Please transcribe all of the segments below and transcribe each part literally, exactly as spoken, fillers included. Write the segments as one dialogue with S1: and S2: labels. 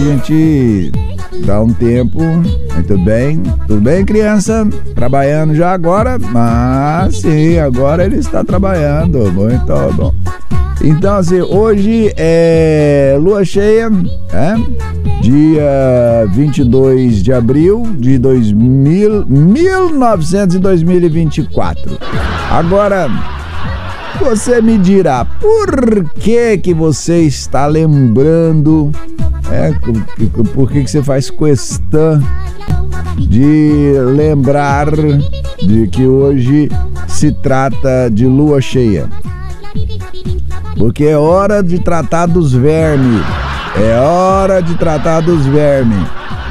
S1: gente dá um tempo. Muito bem, tudo bem, criança? Trabalhando já agora? Mas sim, agora ele está trabalhando. Muito bom. Então, assim, hoje é lua cheia, né? Dia vinte e dois de abril de dois mil, mil e novecentos e dois mil e vinte e quatro. Agora, você me dirá, por que que você está lembrando, é, por que que você faz questão de lembrar de que hoje se trata de lua cheia? Porque é hora de tratar dos vermes. É hora de tratar dos vermes.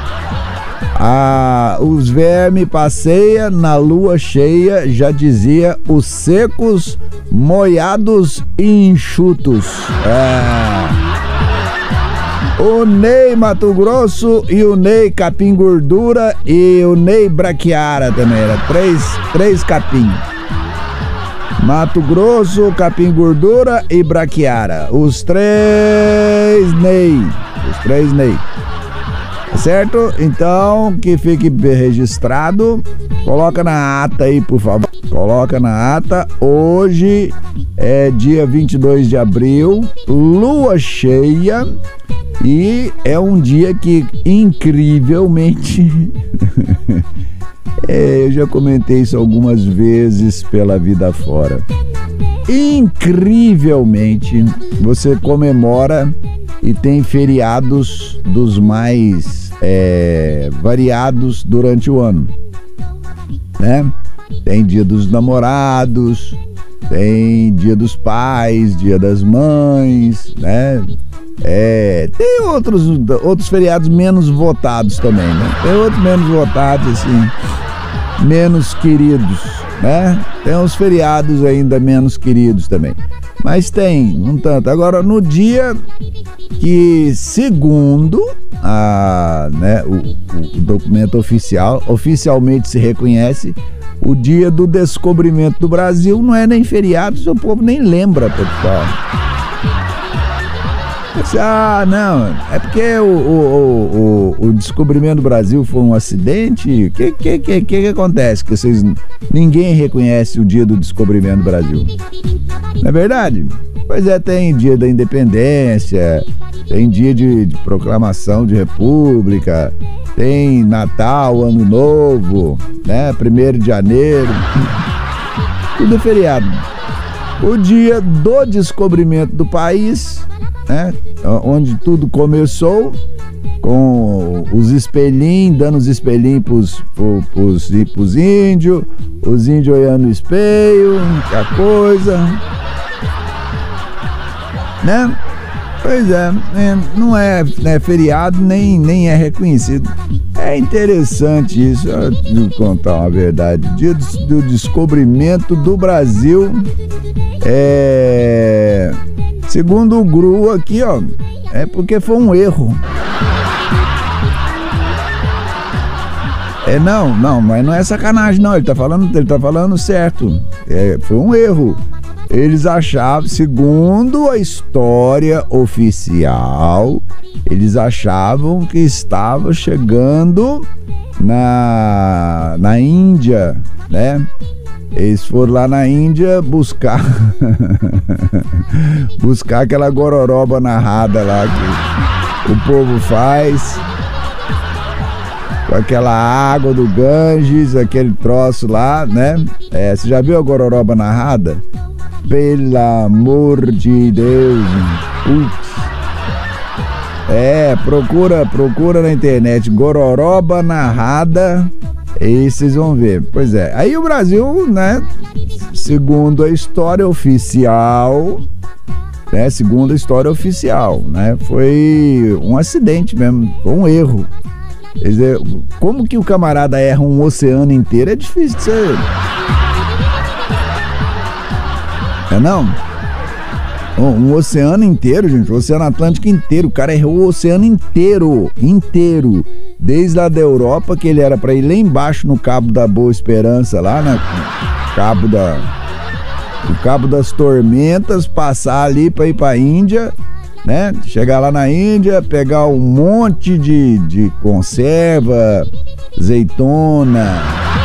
S1: Ah, os vermes passeiam na lua cheia, já dizia, os secos, molhados e enxutos. É. O Ney Mato Grosso e o Ney Capim Gordura e o Ney Braquiara também. Era três, três capim. Mato Grosso, Capim Gordura e Braquiara. Os três Ney. Os três Ney. Certo? Então, que fique registrado. Coloca na ata aí, por favor. Coloca na ata. Hoje é dia vinte e dois de abril, lua cheia. E é um dia que, incrivelmente... É, eu já comentei isso algumas vezes pela vida fora. Incrivelmente, você comemora e tem feriados dos mais é, variados durante o ano, né? Tem dia dos namorados, tem dia dos pais, dia das mães, né? É, tem outros, outros feriados menos votados também, né? Tem outros menos votados, assim, menos queridos, né? Tem uns feriados ainda menos queridos também. Mas tem, um tanto. Agora, no dia que, segundo a, né, o, o documento oficial, oficialmente se reconhece, o dia do descobrimento do Brasil não é nem feriado, o povo nem lembra, pessoal. Ah, não, é porque o, o, o, o descobrimento do Brasil foi um acidente. O que, que, que, que acontece? Que vocês, ninguém reconhece o dia do descobrimento do Brasil. Não é verdade? Pois é, tem dia da independência, tem dia de, de proclamação de república, tem Natal, Ano Novo, né? primeiro de janeiro, tudo é feriado. O dia do descobrimento do país, né? Onde tudo começou, com os espelhinhos, dando os espelhinhos pros, pros, pros, pros índios, os índios olhando o espelho, que a coisa, né? Pois é, não é, né, feriado, nem, nem é reconhecido. É interessante isso, deixa eu contar uma verdade. Dia do, do descobrimento do Brasil, é... segundo o G R U aqui, ó, é porque foi um erro. É, não, não, mas não é sacanagem, não. Ele tá falando, ele tá falando certo. É, foi um erro. Eles achavam, segundo a história oficial, eles achavam que estava chegando na, na Índia, né? Eles foram lá na Índia buscar buscar aquela gororoba narrada lá que o povo faz com aquela água do Ganges, aquele troço lá, né? É, você já viu a gororoba narrada? Pelo amor de Deus, putz. É, procura, procura na internet, gororoba narrada, e vocês vão ver. Pois é, aí o Brasil, né, segundo a história oficial, né, segundo a história oficial, né, foi um acidente mesmo, foi um erro. Quer dizer, como que o camarada erra um oceano inteiro? É difícil de ser. É não? Um, um oceano inteiro, gente, o Oceano Atlântico inteiro, o cara errou o oceano inteiro, inteiro, desde lá da Europa, que ele era pra ir lá embaixo no Cabo da Boa Esperança, lá na Cabo da... o Cabo das Tormentas, passar ali pra ir pra Índia, né? Chegar lá na Índia, pegar um monte de, de conserva, azeitona,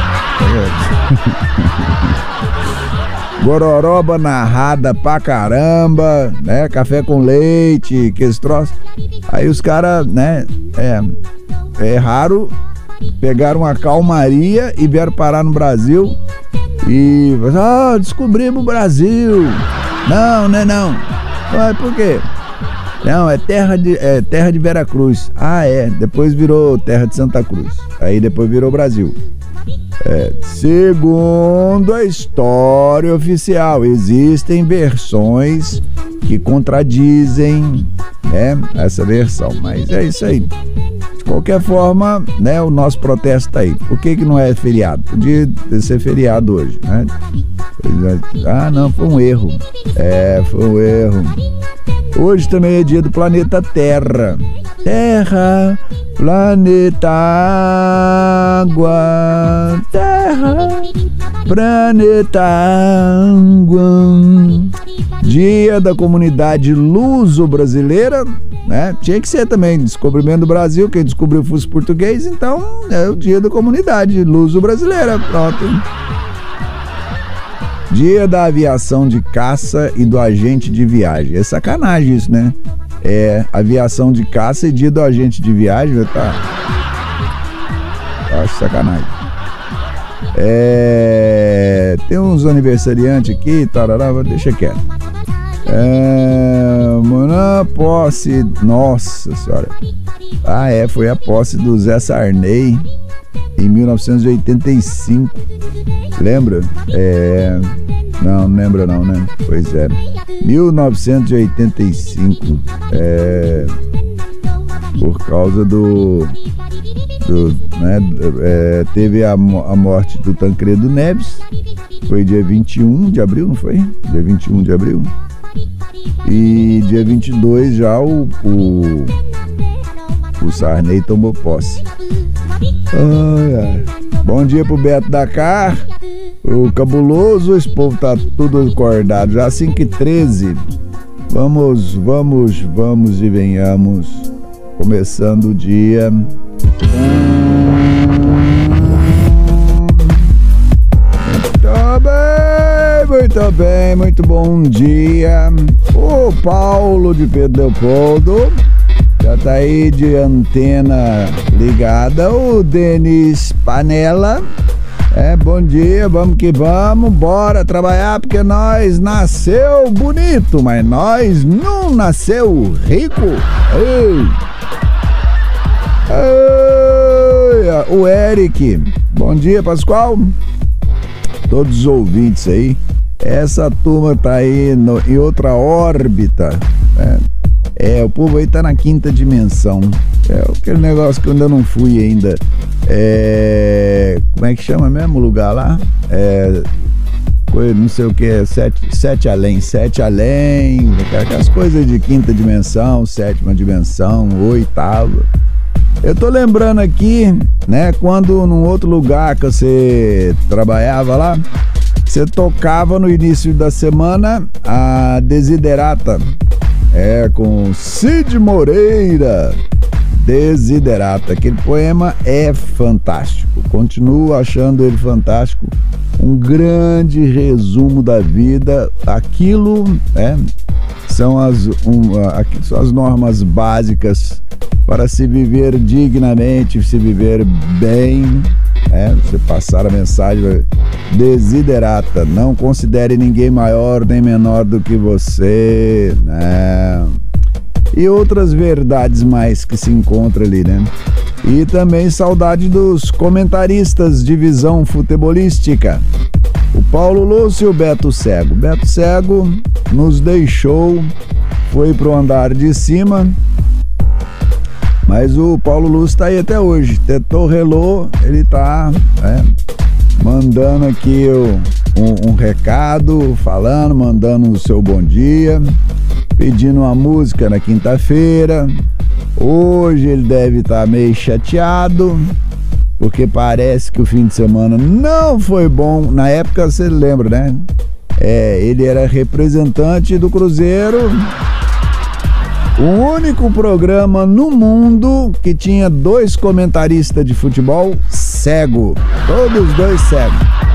S1: gororoba narrada pra caramba, né? Café com leite, que esse troço. Aí os caras, né? É, é raro, pegaram uma calmaria e vieram parar no Brasil e ah, descobrimos o Brasil. Não, não é não. Mas por quê? Não, é terra de, é terra de Veracruz. Ah, é. Depois virou terra de Santa Cruz. Aí depois virou Brasil. É, segundo a história oficial, existem versões que contradizem, né, essa versão. Mas é isso aí. De qualquer forma, né, o nosso protesto tá aí. Por que que não é feriado? Podia ser feriado hoje, né? Ah, não, foi um erro. É, foi um erro. Hoje também é dia do planeta Terra. Terra, planeta água. Terra, planeta água. Dia da comunidade luso-brasileira, né? Tinha que ser também descobrimento do Brasil. Quem descobriu fosse português, então é o dia da comunidade luso-brasileira. Pronto. Dia da aviação de caça e do agente de viagem. É sacanagem isso, né? É aviação de caça e dia do agente de viagem, tá? Eu acho sacanagem. É... Tem uns aniversariantes aqui, tarará, deixa quieto. É... Mano, posse, nossa senhora. Ah, é, foi a posse do Zé Sarney em mil novecentos e oitenta e cinco. Lembra? É... Não, não lembra não, né? Pois é. mil novecentos e oitenta e cinco. É... Por causa do... do né? É... Teve a, a morte do Tancredo Neves. Foi dia vinte e um de abril, não foi? Dia vinte e um de abril. E dia vinte e dois já o... o, o Sarney tomou posse. Ai, ai. Bom dia pro Beto Dakar. O cabuloso, esse povo tá tudo acordado. Já cinco e treze. Vamos, vamos, vamos e venhamos. Começando o dia. Muito bem, muito bem, muito bom dia. O Paulo de Pedro Leopoldo já tá aí de antena ligada. O Denis Panela. É, bom dia, vamos que vamos, bora trabalhar, porque nós nasceu bonito, mas nós não nasceu rico. Ei. Ei. O Eric, bom dia, Pascoal. Todos os ouvintes aí, essa turma tá aí no, em outra órbita, né? É, o povo aí tá na quinta dimensão. É aquele negócio que eu ainda não fui ainda. É, como é que chama mesmo o lugar lá? É, não sei o que, sete, sete além, sete além, aquelas coisas de quinta dimensão, sétima dimensão, oitava. Eu tô lembrando aqui, né, quando num outro lugar que você trabalhava lá, você tocava no início da semana a Desiderata. É, com Cid Moreira, Desiderata. Aquele poema é fantástico. Continuo achando ele fantástico. Um grande resumo da vida. Aquilo, é, são as, um, são as normas básicas para se viver dignamente, se viver bem. É, você passar a mensagem. Desiderata, não considere ninguém maior nem menor do que você, né? E outras verdades mais que se encontram ali, né? E também saudade dos comentaristas de visão futebolística. O Paulo Lúcio e o Beto Cego. Beto Cego nos deixou, foi pro andar de cima. Mas o Paulo Lúcio tá aí até hoje. Tetou, relou, ele tá, é, mandando aqui o, um, um recado, falando, mandando o seu bom dia, pedindo uma música na quinta-feira. Hoje ele deve estar meio chateado, porque parece que o fim de semana não foi bom. Na época, você lembra, né? É, ele era representante do Cruzeiro O único programa no mundo que tinha dois comentaristas de futebol cego. Todos dois cegos.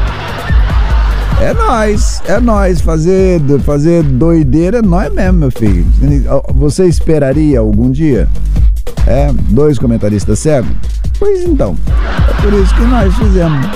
S1: É nós, é nós. Fazer, fazer doideira é nós mesmo, meu filho. Você esperaria algum dia? É, dois comentaristas cegos? Pois então, é por isso que nós fizemos.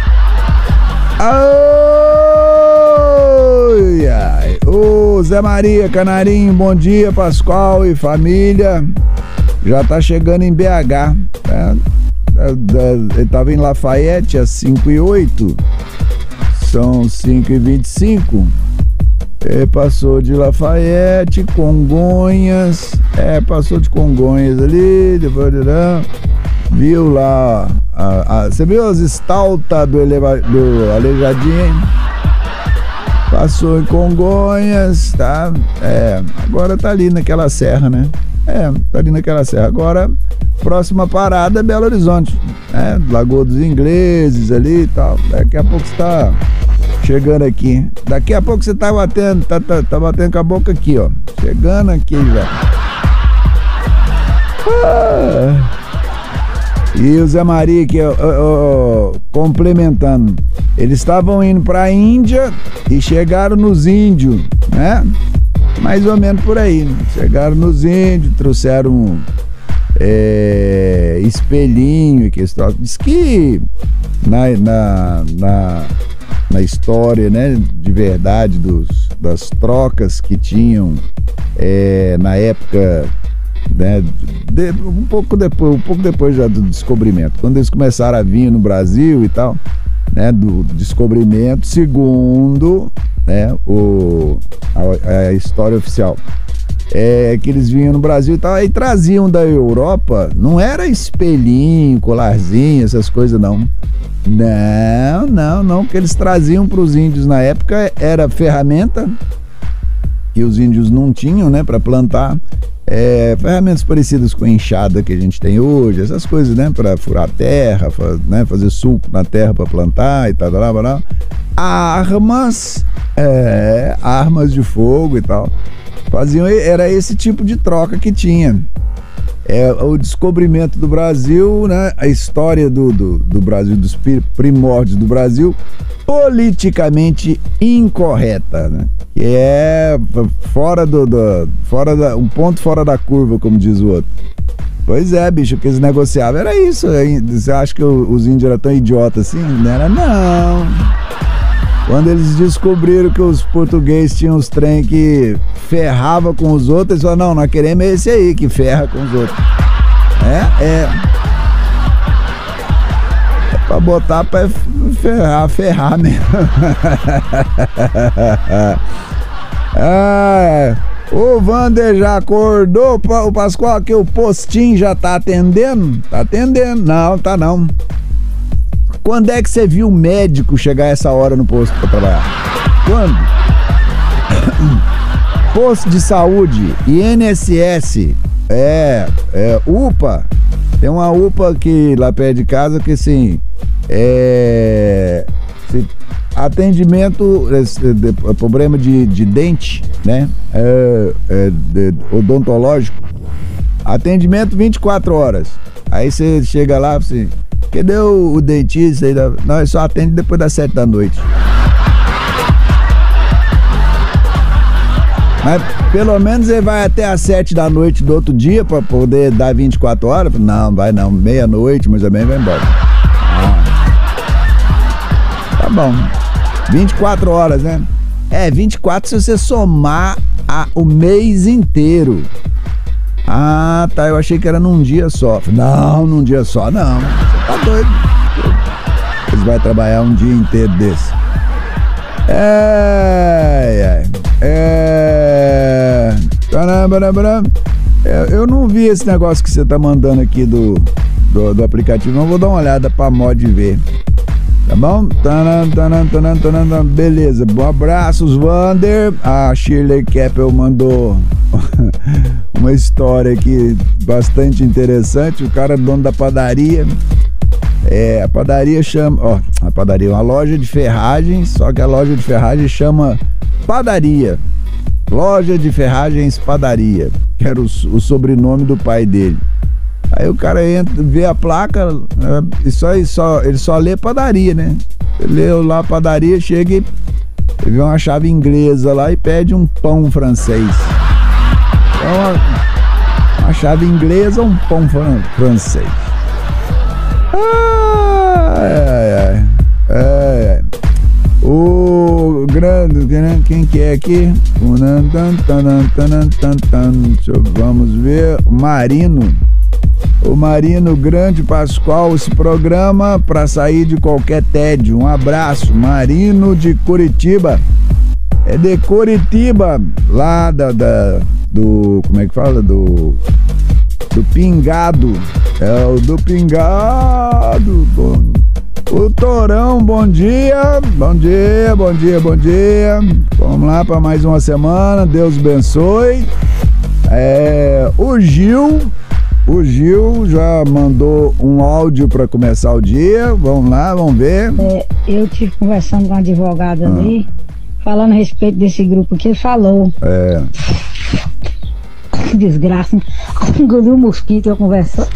S1: Ai, ai. Ô, Zé Maria, Canarinho, bom dia, Pascoal e família. Já tá chegando em B H. É, é, é, ele tava em Lafayette às cinco e oito. São cinco e vinte e cinco. É, passou de Lafayette, Congonhas. É, passou de Congonhas ali, depois viu lá. A, a, você viu as estaltas do, eleva, do Aleijadinho? Passou em Congonhas, tá? É, agora tá ali naquela serra, né? É, tá ali naquela serra. Agora, próxima parada é Belo Horizonte, né? Lagoa dos Ingleses ali e tal. Daqui a pouco você tá chegando aqui. Daqui a pouco você tá batendo, tá, tá, tá batendo com a boca aqui, ó. Chegando aqui, velho. Ah. E o Zé Maria aqui, ó, ó, ó, complementando. Eles estavam indo pra Índia e chegaram nos índios, né? Mais ou menos por aí. Chegaram nos índios, trouxeram é, espelhinho, que diz que na, na, na, na história, né, de verdade dos, das trocas que tinham é, na época, né, de, um pouco depois, um pouco depois já do descobrimento, quando eles começaram a vir no Brasil e tal, né, do descobrimento, segundo, né, o, a, a história oficial, é que eles vinham no Brasil e tal, aí traziam da Europa, não era espelhinho, colarzinho, essas coisas não. Não, não, não, o que eles traziam para os índios na época era ferramenta que os índios não tinham, né, para plantar. É, ferramentas parecidas com a enxada que a gente tem hoje, essas coisas, né, para furar a terra, fa, né, fazer suco na terra para plantar e tal, tal, tal, tal. Armas, é, armas de fogo e tal. Faziam, era esse tipo de troca que tinha. É, o descobrimento do Brasil, né, a história do, do, do Brasil, dos primórdios do Brasil, politicamente incorreta, né? Que é fora do, do fora da, um ponto fora da curva, como diz o outro. Pois é, bicho, o que eles negociavam era isso. Você acha que os índios eram tão idiotas assim? Não era, não. Quando eles descobriram que os portugueses tinham os trem que ferrava com os outros, eles falaram, não, nós queremos esse aí que ferra com os outros. É, é. É pra botar pra ferrar, ferrar mesmo. Ah, o Vander já acordou, o Pascoal, que o postinho já tá atendendo? Tá atendendo? Não, tá não. Quando é que você viu o médico chegar essa hora no posto pra trabalhar? Quando? Posto de saúde, I N S S, é, é, U P A. Tem uma U P A aqui lá perto de casa que assim, é, atendimento, é, de, problema de, de dente, né? É, é, de, odontológico. Atendimento vinte e quatro horas. Aí você chega lá assim, cadê o, o dentista? Não, ele só atende depois das sete da noite. Mas pelo menos ele vai até às sete da noite do outro dia pra poder dar vinte e quatro horas? Não, vai não. Meia-noite, mais ou menos, vai embora. Ah. Tá bom. vinte e quatro horas, né? É, vinte e quatro se você somar a, o mês inteiro. Ah, tá. Eu achei que era num dia só. Não, num dia só, não. Você tá doido. Eles vão trabalhar um dia inteiro desse. É, é, é, eu não vi esse negócio que você tá mandando aqui do, do, do aplicativo, não. Vou dar uma olhada pra mod ver. Tá bom? Beleza, bom abraços, Vander. A Shirley Keppel mandou uma história aqui bastante interessante. O cara é dono da padaria. É, a padaria chama, ó, a padaria é uma loja de ferragens, só que a loja de ferragens chama padaria. Loja de Ferragens Padaria, que era o, o sobrenome do pai dele. Aí o cara entra, vê a placa, e só, e só, ele só lê padaria, né? Ele leu lá padaria, chega e vê uma chave inglesa lá e pede um pão francês. Então, uma, uma chave inglesa, um pão fran, francês. Ai, ai, ai. ai. O grande, quem que é aqui? Vamos ver, o Marino. O Marino Grande Pascoal, esse programa para sair de qualquer tédio. Um abraço, Marino de Curitiba. É de Curitiba, lá da, da do, como é que fala? Do, do Pingado. É o do Pingado. Bom. O Torão, bom dia, bom dia, bom dia, bom dia. Vamos lá para mais uma semana, Deus abençoe. É, o Gil, o Gil já mandou um áudio para começar o dia. Vamos lá, vamos ver.
S2: É, eu tive conversando com a advogada ah. ali, falando a respeito desse grupo que ele falou. É. Que desgraça. Engoliu um mosquito, eu conversando.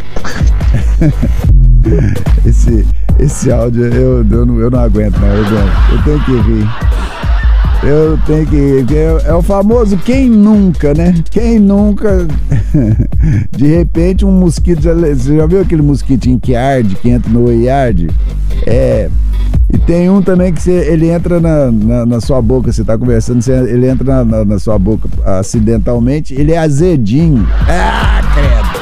S1: Esse, esse áudio eu, eu, não, eu não aguento, não. Eu, eu tenho que rir. Eu tenho que rir. É, é o famoso quem nunca, né? Quem nunca. De repente, um mosquito. Você já viu aquele mosquitinho que arde, que entra no oi arde? É. E tem um também que você, ele entra na, na, na sua boca, você tá conversando, você, ele entra na, na, na sua boca acidentalmente, ele é azedinho. Ah, credo!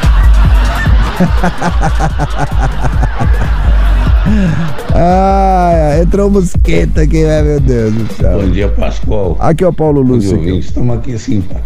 S1: Ah, entrou um mosquito aqui, né, meu Deus do céu.
S3: Bom dia, Pascoal.
S1: Aqui é o Paulo Lúcio. Aqui.
S3: Estamos aqui assim, pá.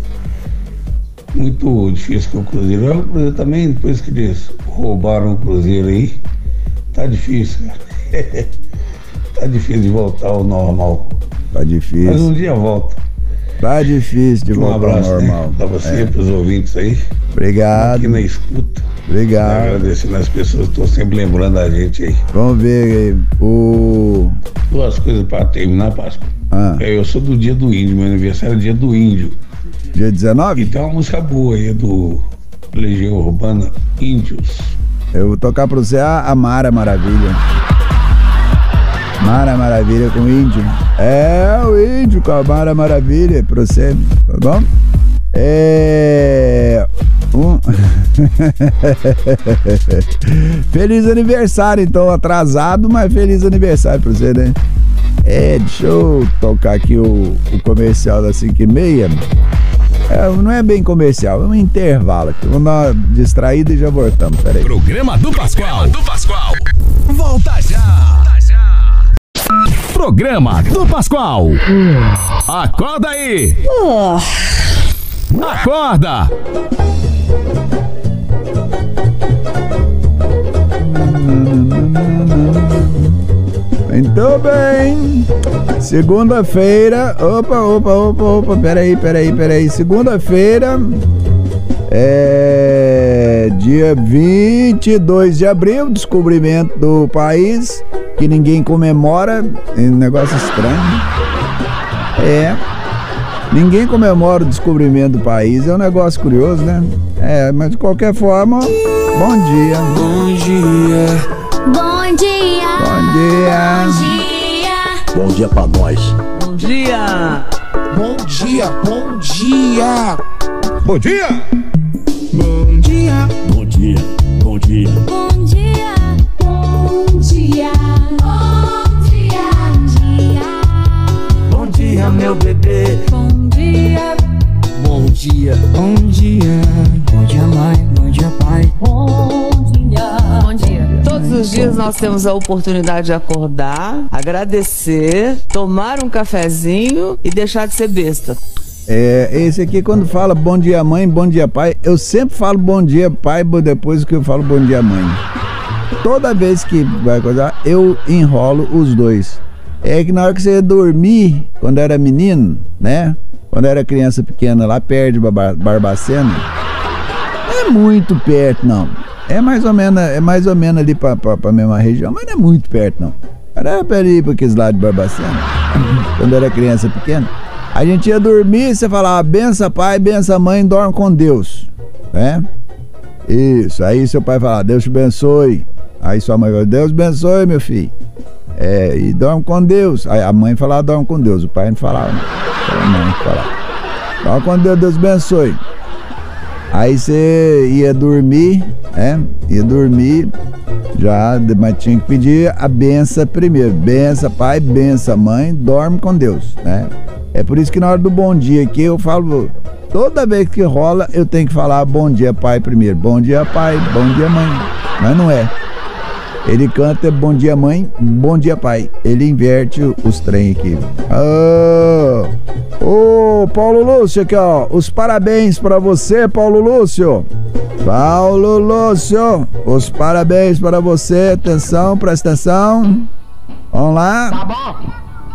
S3: Muito difícil com o Cruzeiro. É o Cruzeiro também, depois que eles roubaram o Cruzeiro aí, tá difícil, cara. Tá difícil de voltar ao normal.
S1: Tá difícil.
S3: Mas um dia volta.
S1: Tá difícil de
S3: um
S1: voltar
S3: abraço,
S1: ao normal.
S3: Né? Pra você,
S1: é.
S3: pros ouvintes aí.
S1: Obrigado.
S3: Aqui na escuta.
S1: Obrigado.
S3: Agradecendo as pessoas que estão sempre lembrando a gente aí.
S1: Vamos ver aí. O...
S3: Duas coisas pra terminar, Páscoa. Ah. Eu sou do dia do índio, meu aniversário é dia do índio.
S1: Dia dezenove?
S3: E tem uma música boa aí do Legião Urbana, Índios.
S1: Eu vou tocar pra você a, a Mara Maravilha. Mara Maravilha com o índio. É, o índio com a Mara Maravilha pra você, tá bom? É... Um... Feliz aniversário, então, atrasado, mas feliz aniversário pra você, né? É, deixa eu tocar aqui o, o comercial das cinco e meia. É, não é bem comercial, é um intervalo aqui. Vamos dar uma distraída e já voltamos, peraí.
S4: Programa do Pascoal. do Pascoal. Volta já. Programa do Pascoal. Acorda aí. Acorda.
S1: Muito bem. Segunda-feira. Opa, opa, opa, opa. Peraí, peraí, peraí. Segunda-feira. É dia vinte e dois de abril, descobrimento do país, que ninguém comemora, é um negócio estranho. É, ninguém comemora o descobrimento do país, é um negócio curioso, né? É, mas de qualquer forma, bom dia.
S5: Bom dia.
S6: Bom dia.
S1: Bom dia.
S6: Bom dia.
S5: Bom dia pra nós.
S7: Bom dia.
S5: Bom dia, bom dia.
S4: Bom dia.
S5: Bom dia. Bom dia. Bom dia.
S6: Bom dia. Bom dia. Bom dia.
S7: Bom dia, meu bebê.
S6: Bom dia.
S5: Bom dia. Bom dia.
S7: Bom dia, mãe. Bom dia, pai.
S6: Bom dia.
S8: Bom dia. Todos os dias nós temos a oportunidade de acordar, agradecer, tomar um cafezinho e deixar de ser besta.
S1: É, esse aqui quando fala bom dia mãe, bom dia pai, eu sempre falo bom dia pai depois que eu falo bom dia mãe. Toda vez que vai coisar, eu enrolo os dois. É que na hora que você ia dormir, quando era menino, né? Quando era criança pequena lá perto de Barbacena, não é muito perto não. É mais ou menos, é mais ou menos ali pra, pra, pra mesma região, mas não é muito perto não. Era pra ir pra aqueles lados de Barbacena, quando era criança pequena. A gente ia dormir, você falava, bença pai, bença mãe, dorme com Deus, né? Isso, aí seu pai falava, Deus te abençoe. Aí sua mãe falava, Deus abençoe, meu filho. É, e dorme com Deus. Aí a mãe falava, dorme com Deus. O pai não falava, não. A mãe falava, dorme com Deus, Deus abençoe. Aí você ia dormir, né? Ia dormir, já, mas tinha que pedir a benção primeiro. Bença pai, bença mãe, dorme com Deus, né? É por isso que na hora do bom dia aqui eu falo, toda vez que rola eu tenho que falar bom dia pai primeiro. Bom dia pai, bom dia mãe. Mas não é. Ele canta bom dia mãe, bom dia pai. Ele inverte os trem aqui. Ô, oh, oh, Paulo Lúcio aqui, ó. Os parabéns pra você, Paulo Lúcio. Paulo Lúcio, os parabéns para você. Atenção, presta atenção. Vamos lá.
S9: Tá bom?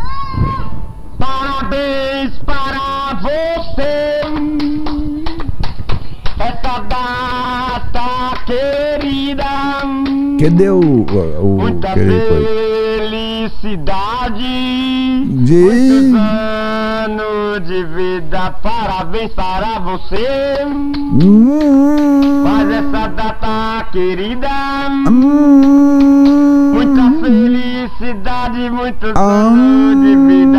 S9: Parabéns para você, essa data querida.
S1: Cadê o... o
S9: Muita felicidade,
S1: de...
S9: muitos anos de vida. Parabéns para você,
S1: hum...
S9: faz essa data querida.
S1: hum...
S9: Muita felicidade, muitos
S1: ah...
S9: anos de vida.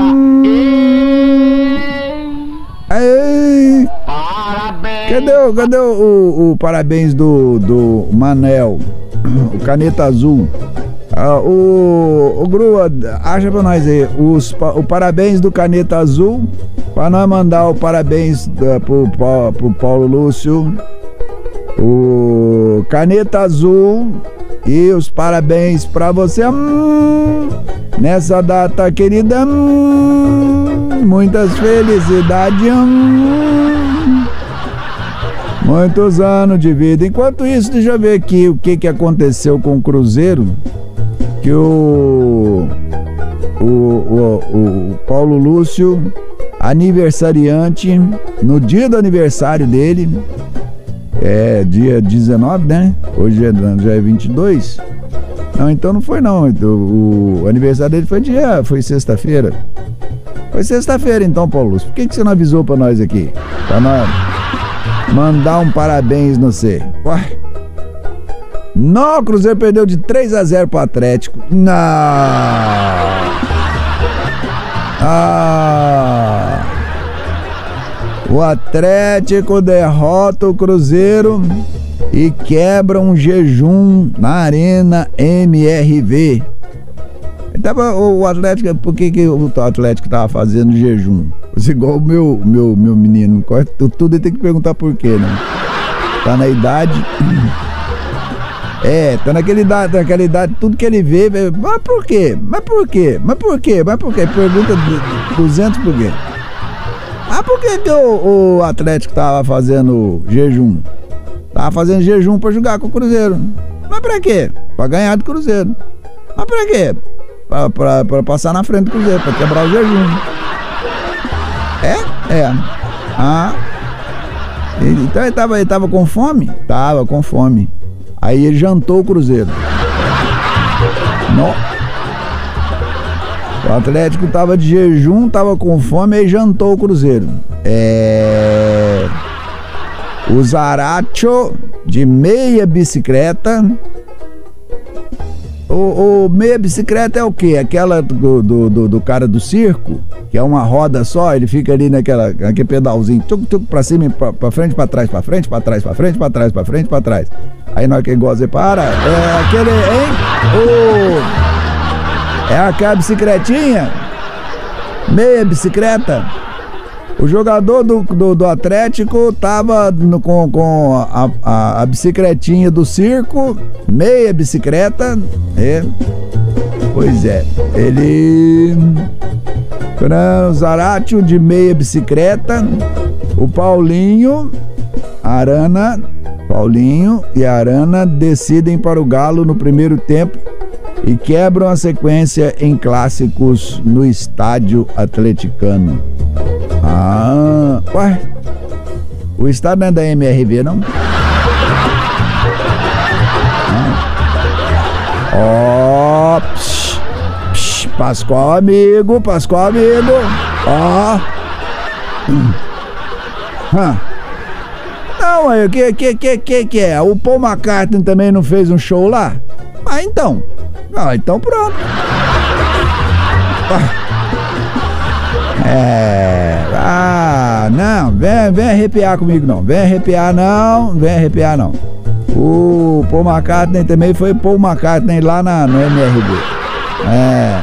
S1: Ei.
S9: Parabéns.
S1: Cadê, o, cadê o, o, o parabéns do, do Manel? O caneta azul. Ah, o, o Grua, acha pra nós aí os, o parabéns do caneta azul, pra nós mandar o parabéns da, pro, pro, pro Paulo Lúcio. O caneta azul e os parabéns pra você, hum, nessa data querida, hum, muitas felicidades, hum, muitos anos de vida. Enquanto isso, deixa eu ver aqui o que, que aconteceu com o Cruzeiro, que o, o, o, o Paulo Lúcio, aniversariante, no dia do aniversário dele, é dia dezenove, né? Hoje é, já é vinte e dois. Não, então não foi não. O, o aniversário dele foi dia, foi sexta-feira. Foi sexta-feira então, Paulo Lúcio. Por que, que você não avisou pra nós aqui? Pra nós mandar um parabéns no você. Ué? Não, o Cruzeiro perdeu de três a zero pro Atlético. Não. Ah. O Atlético derrota o Cruzeiro e quebra um jejum na Arena M R V. Tava, o Atlético, por que, que o Atlético tava fazendo jejum? Igual o meu, meu, meu menino, tudo ele tem que perguntar por quê, né? Tá na idade. É, tá naquela idade, naquela idade, tudo que ele vê, mas por quê? Mas por quê? Mas por quê? Mas por quê? Pergunta duzentos por quê? Ah, por que, que o, o Atlético tava fazendo jejum? Tava fazendo jejum pra jogar com o Cruzeiro. Mas pra quê? Pra ganhar do Cruzeiro. Mas pra quê? Pra, pra, pra passar na frente do Cruzeiro, pra quebrar o jejum. É? É. Ah. Então ele tava, ele tava com fome? Tava com fome. Aí ele jantou o Cruzeiro. Não. O Atlético tava de jejum, tava com fome e jantou o Cruzeiro. É... O Zaracho de meia bicicleta. O, o meia bicicleta é o quê? Aquela do, do, do, do cara do circo, que é uma roda só, ele fica ali naquela, naquele pedalzinho, tuc, tuc, pra cima, pra, pra frente, pra trás, pra frente, pra trás, pra frente, pra trás, pra frente, pra trás. Aí na hora que ele gosta, ele para, é aquele, hein? O... É aquela bicicletinha, meia bicicleta. O jogador do, do, do Atlético tava no, com, com a, a, a bicicletinha do circo, meia bicicleta. É. Pois é, ele... O Zaratio de meia bicicleta, o Paulinho, Arana, Paulinho e Arana decidem para o Galo no primeiro tempo e quebram a sequência em clássicos no estádio atleticano. Ah, ué, o estádio não é da M R V, não? Ó, oh, Pascoal amigo, Pascoal amigo, ó, Hã? Não, o que, que, que, que, que é? O Paul McCartney também não fez um show lá? Ah, então. Ah, então pronto. Ah. É. Ah, não. Vem, vem arrepiar comigo, não. Vem arrepiar, não. Vem arrepiar, não. O Paul McCartney também foi Paul McCartney lá na, no M R B. É.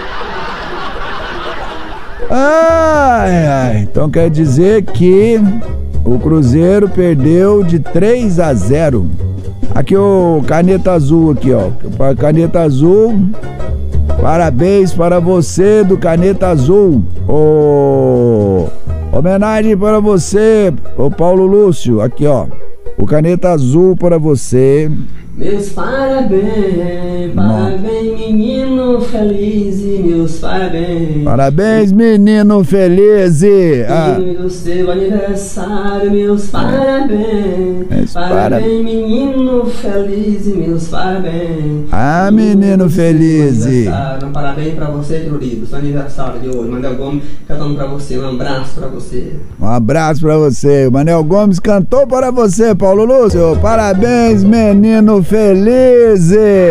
S1: Ai, ai. Então quer dizer que o Cruzeiro perdeu de três a zero. Aqui o caneta azul aqui, ó. Caneta azul. Parabéns para você do caneta azul. Oh, homenagem para você, o Paulo Lúcio. Aqui, ó. O caneta azul para você.
S7: Meus parabéns, parabéns menino feliz, meus parabéns.
S1: Parabéns menino feliz.
S7: Ah. Do seu aniversário, meus parabéns.
S1: Meus
S7: parabéns
S1: para...
S7: menino feliz, meus parabéns.
S1: Ah, menino feliz.
S7: Parabéns pra você, querido, seu aniversário de hoje. Manel Gomes cantando pra você, um abraço pra você.
S1: Um abraço pra você. O Manel Gomes cantou para você, Paulo Lúcio. Parabéns, menino feliz.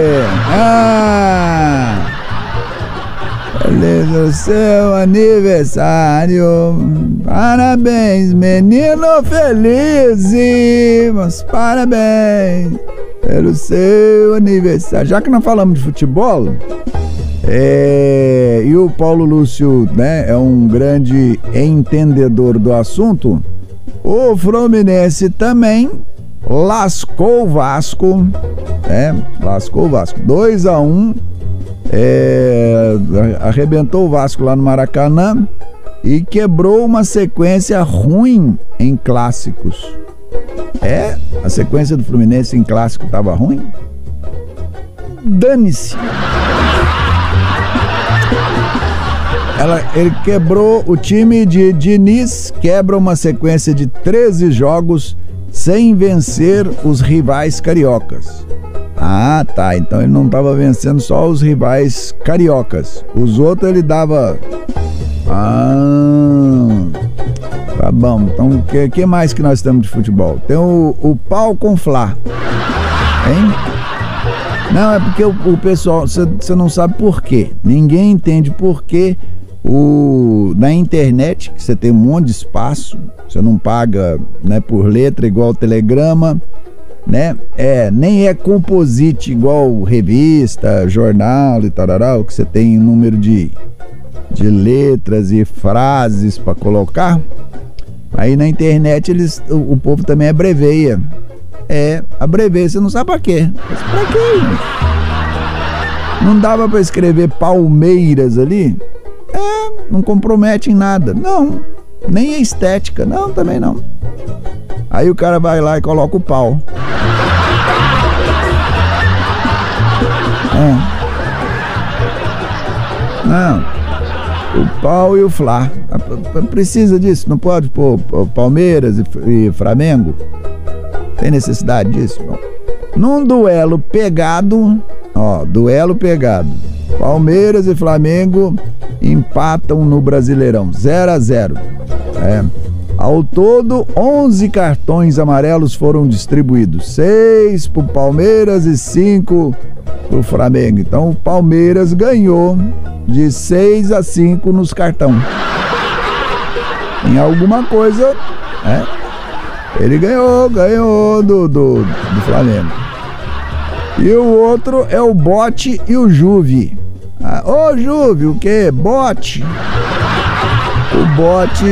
S1: Ah, feliz o seu aniversário. Parabéns, menino feliz. Mas parabéns pelo seu aniversário. Já que nós falamos de futebol, é, e o Paulo Lúcio, né, é um grande entendedor do assunto, o Fluminense também lascou o Vasco, né? Lascou o Vasco. dois a um, é, arrebentou o Vasco lá no Maracanã e quebrou uma sequência ruim em clássicos. É, a sequência do Fluminense em clássico tava ruim? Dane-se. Ela, ele quebrou o time de Diniz, quebra uma sequência de treze jogos sem vencer os rivais cariocas. Ah, tá. Então ele não estava vencendo só os rivais cariocas. Os outros ele dava... Ah... Tá bom. Então o que, que mais que nós temos de futebol? Tem o, o pau com Flá. Hein? Não, é porque o, o pessoal... Você não sabe por quê. Ninguém entende por quê. O, na internet, que você tem um monte de espaço, você não paga, né, por letra igual o Telegrama, né? É, nem é composite igual revista, jornal e tarará, que você tem um número de, de letras e frases para colocar. Aí na internet eles, o, o povo também abreveia. É, abreveia, você não sabe pra quê. Mas pra quê? Não dava pra escrever Palmeiras ali? É, não compromete em nada. Não, nem a estética. Não, também não. Aí o cara vai lá e coloca o pau. É. Não, o pau e o Flá. Precisa disso, não pode pôr Palmeiras e Flamengo? Tem necessidade disso? Não. Num duelo pegado, ó, duelo pegado. Palmeiras e Flamengo empatam no Brasileirão, zero a zero. É. Ao todo, onze cartões amarelos foram distribuídos, seis pro Palmeiras e cinco pro Flamengo. Então o Palmeiras ganhou de seis a cinco nos cartões. Em alguma coisa, é, ele ganhou, ganhou do, do, do Flamengo. E o outro é o Bote e o Juve. Ah, ô Juve, o que? Bote. O Bote,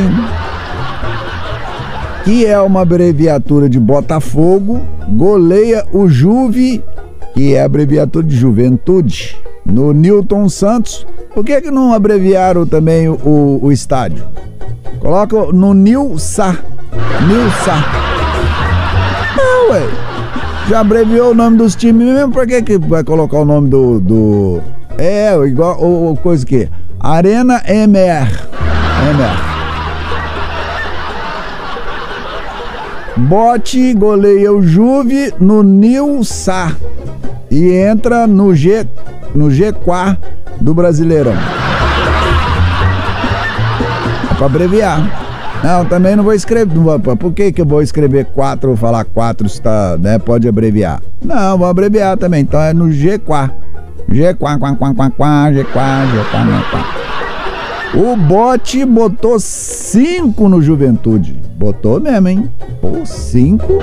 S1: que é uma abreviatura de Botafogo, goleia o Juve, que é a abreviatura de Juventude, no Newton Santos. Por que que não abreviaram também o, o, o estádio? Coloca no Nilsa. Nilsa. Não, ué. Já abreviou o nome dos times mesmo, por que que vai colocar o nome do... do... É, igual, ou coisa que... Arena M R. M R. Bote goleia o Juve no Nilsa e entra no G, no G quatro do Brasileirão. É pra abreviar. Não, também não vou escrever. Não vou, por que que eu vou escrever quatro ou falar quatro se tá, né? Pode abreviar. Não, vou abreviar também. Então é no G quatro. G quatro, quatro, quatro, quatro, quatro, G quatro, G quatro, G quatro. O Bote botou cinco no Juventude. Botou mesmo, hein? Pô, cinco?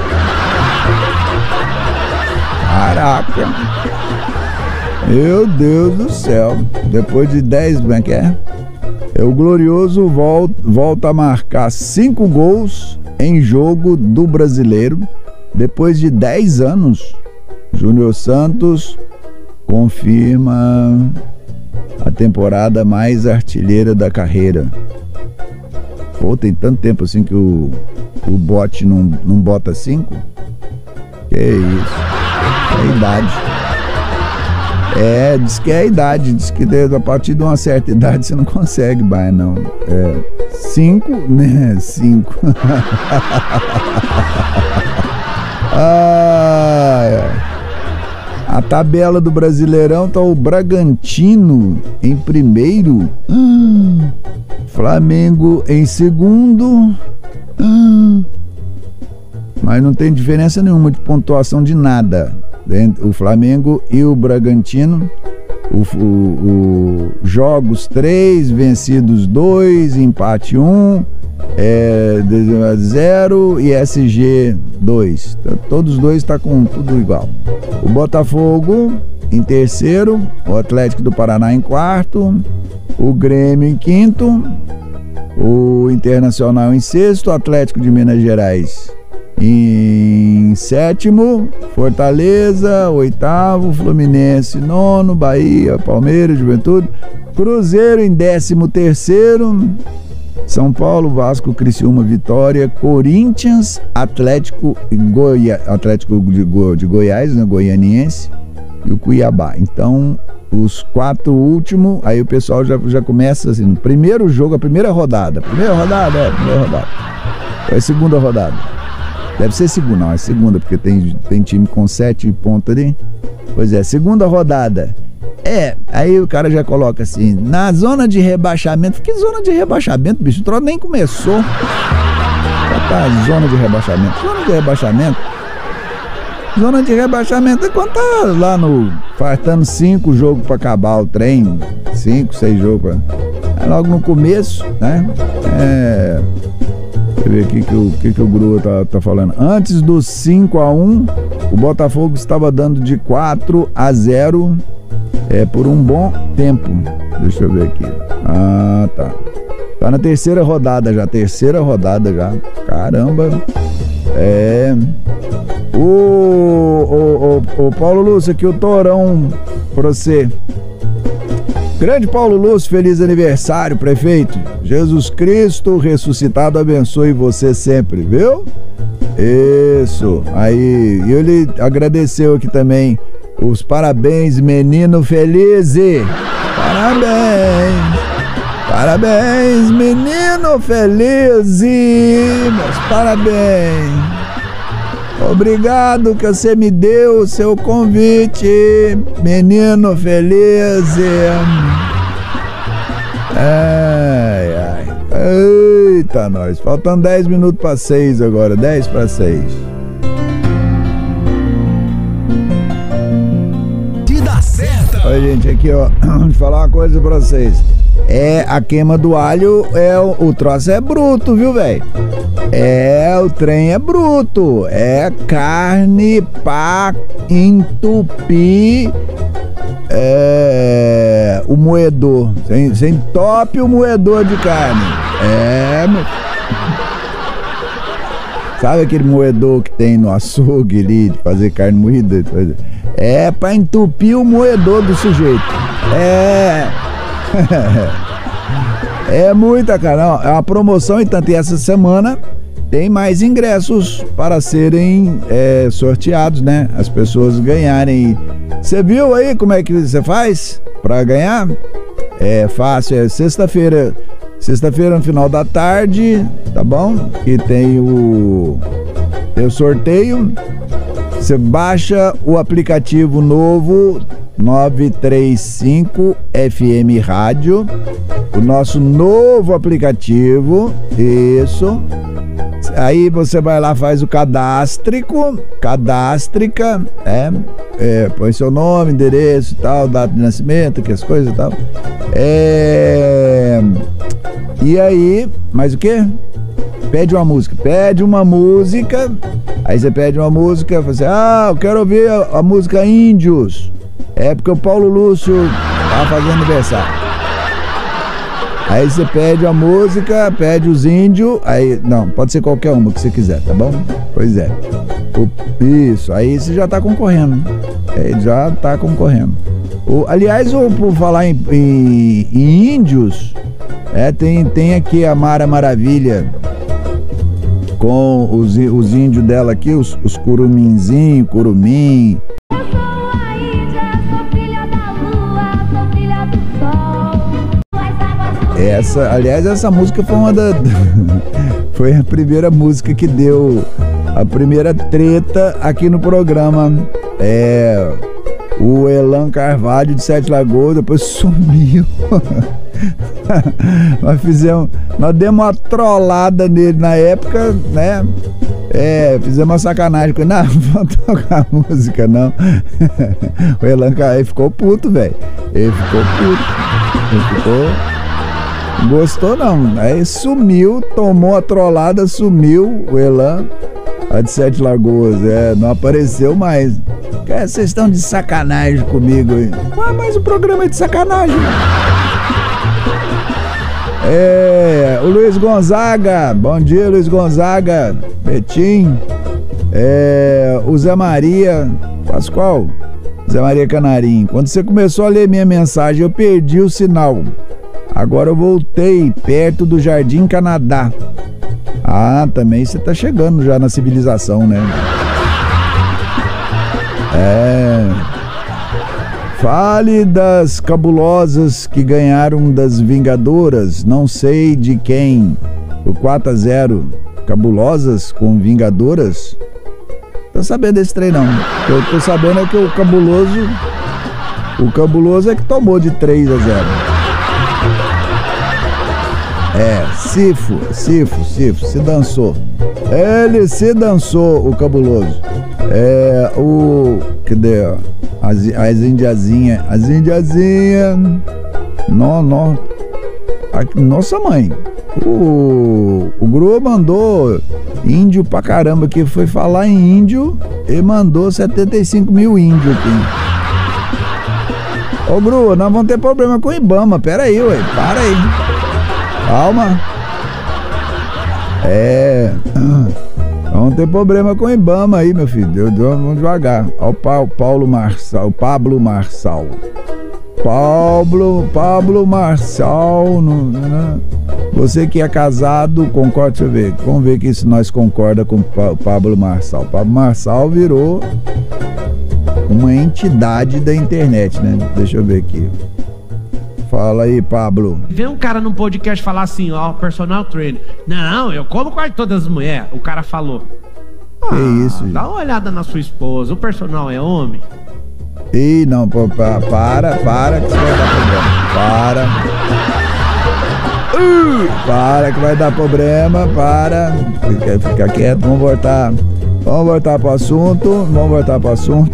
S1: Caraca. Meu Deus do céu. Depois de dez, como é que é? O Glorioso volta, volta a marcar cinco gols em jogo do Brasileiro. Depois de dez anos, Júnior Santos confirma a temporada mais artilheira da carreira. Pô, tem tanto tempo assim que o, o Bote não, não bota cinco? Que isso? É a idade. É, diz que é a idade. Diz que a partir de uma certa idade você não consegue mais, não. É, cinco, né? Cinco. Ai, ai. A tabela do Brasileirão tá o Bragantino em primeiro, hum, Flamengo em segundo, hum, mas não tem diferença nenhuma de pontuação de nada entre o Flamengo e o Bragantino. O, o, o jogos três, vencidos dois, empate um, é, zero e S G dois. Todos os dois estão com tudo igual. O Botafogo em terceiro, o Atlético do Paraná em quarto, o Grêmio em quinto, o Internacional em sexto, o Atlético de Minas Gerais em sétimo, Fortaleza, oitavo, Fluminense, nono, Bahia, Palmeiras, Juventude, Cruzeiro em décimo terceiro, São Paulo, Vasco, Criciúma, Vitória, Corinthians, Atlético, Goia, Atlético de, Go, de Goiás, né, Goianiense, e o Cuiabá. Então, os quatro últimos, aí o pessoal já, já começa assim, no primeiro jogo, a primeira rodada, primeira rodada, é, primeira rodada, é a segunda rodada. Deve ser segunda, não, é segunda, porque tem, tem time com sete pontos ali. Pois é, segunda rodada. É, aí o cara já coloca assim, na zona de rebaixamento. Que zona de rebaixamento, bicho? O troço nem começou. Já tá, zona de rebaixamento. Zona de rebaixamento. Zona de rebaixamento é quando tá lá no... faltando cinco jogos pra acabar o trem. Cinco, seis jogos. Pra... É logo no começo, né? É... Deixa eu ver aqui que o que, que o Grua tá, tá falando. Antes do cinco a um, o Botafogo estava dando de quatro a zero é, por um bom tempo. Deixa eu ver aqui. Ah, tá. Tá na terceira rodada já. Terceira rodada já. Caramba. É. O, o, o, o Paulo Lúcio aqui, o Torão pra você. Grande Paulo Lúcio, feliz aniversário, prefeito. Jesus Cristo ressuscitado abençoe você sempre, viu? Isso. Aí, e ele agradeceu aqui também os parabéns, menino feliz. Parabéns. Parabéns, menino feliz. Meus parabéns. Obrigado que você me deu o seu convite, menino feliz. Ai, ai. Eita, nós. Faltam dez minutos para seis agora. dez para seis.
S4: Que dá certo.
S1: Oi, gente, aqui, ó. Vou falar uma coisa pra vocês. É, a queima do alho, é, o troço é bruto, viu, velho? É, o trem é bruto. É carne pra entupir é, o moedor. Você, você entope o moedor de carne. É, meu... Sabe aquele moedor que tem no açougue ali, de fazer carne moída? É pra entupir o moedor do sujeito. É... É muita, cara. É uma promoção e tanto. E essa semana tem mais ingressos para serem é, sorteados, né? As pessoas ganharem. Você viu aí como é que você faz para ganhar? É fácil, é sexta-feira. Sexta-feira no final da tarde, tá bom? Que tem o, tem o sorteio. Você baixa o aplicativo novo nove três cinco F M Rádio, o nosso novo aplicativo, isso. Aí você vai lá, faz o cadastro, cadástrica, é, é, põe seu nome, endereço e tal, data de nascimento, que as coisas e tal. É, e aí, mais o quê? Pede uma música, pede uma música, aí você pede uma música, você, ah, eu quero ouvir a, a música Índios, é porque o Paulo Lúcio tá fazendo aniversário. Aí você pede a música, pede os índios, aí, não, pode ser qualquer uma que você quiser, tá bom? Pois é. O, isso, aí você já tá concorrendo, é, já tá concorrendo. O, aliás, o, por falar em, em, em índios, é, tem, tem aqui a Mara Maravilha, com os, os índios dela aqui, os, os curuminzinhos, curumim. Essa, aliás, essa música foi uma da... foi a primeira música que deu a primeira treta aqui no programa. É... O Elan Carvalho de Sete Lagoas depois sumiu. Nós fizemos... Nós demos uma trollada nele na época, né? É, fizemos uma sacanagem com ele. Não, não vou tocar música, não. O Elan Carvalho ficou puto, velho. Ele ficou puto. Ele ficou... Gostou não, aí sumiu, tomou a trollada, sumiu o Elan, a de Sete Lagoas, é, não apareceu mais. É, vocês estão de sacanagem comigo aí. Ah, mas o programa é de sacanagem. É, o Luiz Gonzaga, bom dia Luiz Gonzaga, Betim, é, o Zé Maria, Pascoal, Zé Maria Canarim, quando você começou a ler minha mensagem eu perdi o sinal. Agora eu voltei perto do Jardim Canadá. Ah, também você tá chegando já na civilização, né? É. Fale das cabulosas que ganharam das Vingadoras. Não sei de quem. O quatro a zero. Cabulosas com Vingadoras? Tô sabendo desse trem não. Eu tô sabendo é que o cabuloso. O cabuloso é que tomou de três a zero. É, Sifo, Sifo, Sifo, se dançou. Ele se dançou, o cabuloso. É, o... Cadê? As, as indiazinhas, as indiazinhas... Não, não... Nossa mãe. O, o Grua mandou índio pra caramba, que foi falar em índio e mandou setenta e cinco mil índios aqui. Ô Grua, nós vamos ter problema com o Ibama, pera aí, ué, para aí. Calma. É. Vamos ter problema com o Ibama aí, meu filho. Deu, deu, vamos devagar. Olha o Paulo Marçal, o Pablo Marçal. Pablo, Pablo Marçal. No, no, você que é casado, concorda? Deixa eu ver. Vamos ver que se nós concorda com o Pablo Marçal. Pablo Marçal virou uma entidade da internet, né? Deixa eu ver aqui. Fala aí, Pablo.
S10: Vem um cara num podcast falar assim, ó, personal trainer. Não, eu como quase todas as mulheres. O cara falou. Ah, que isso, gente? Dá uma olhada na sua esposa. O personal é homem?
S1: Ih, não, pô, para, para, para que você vai dar problema. Para. Uh, para que vai dar problema, para. Fica, fica quieto, vamos voltar. Vamos voltar pro assunto, vamos voltar pro assunto.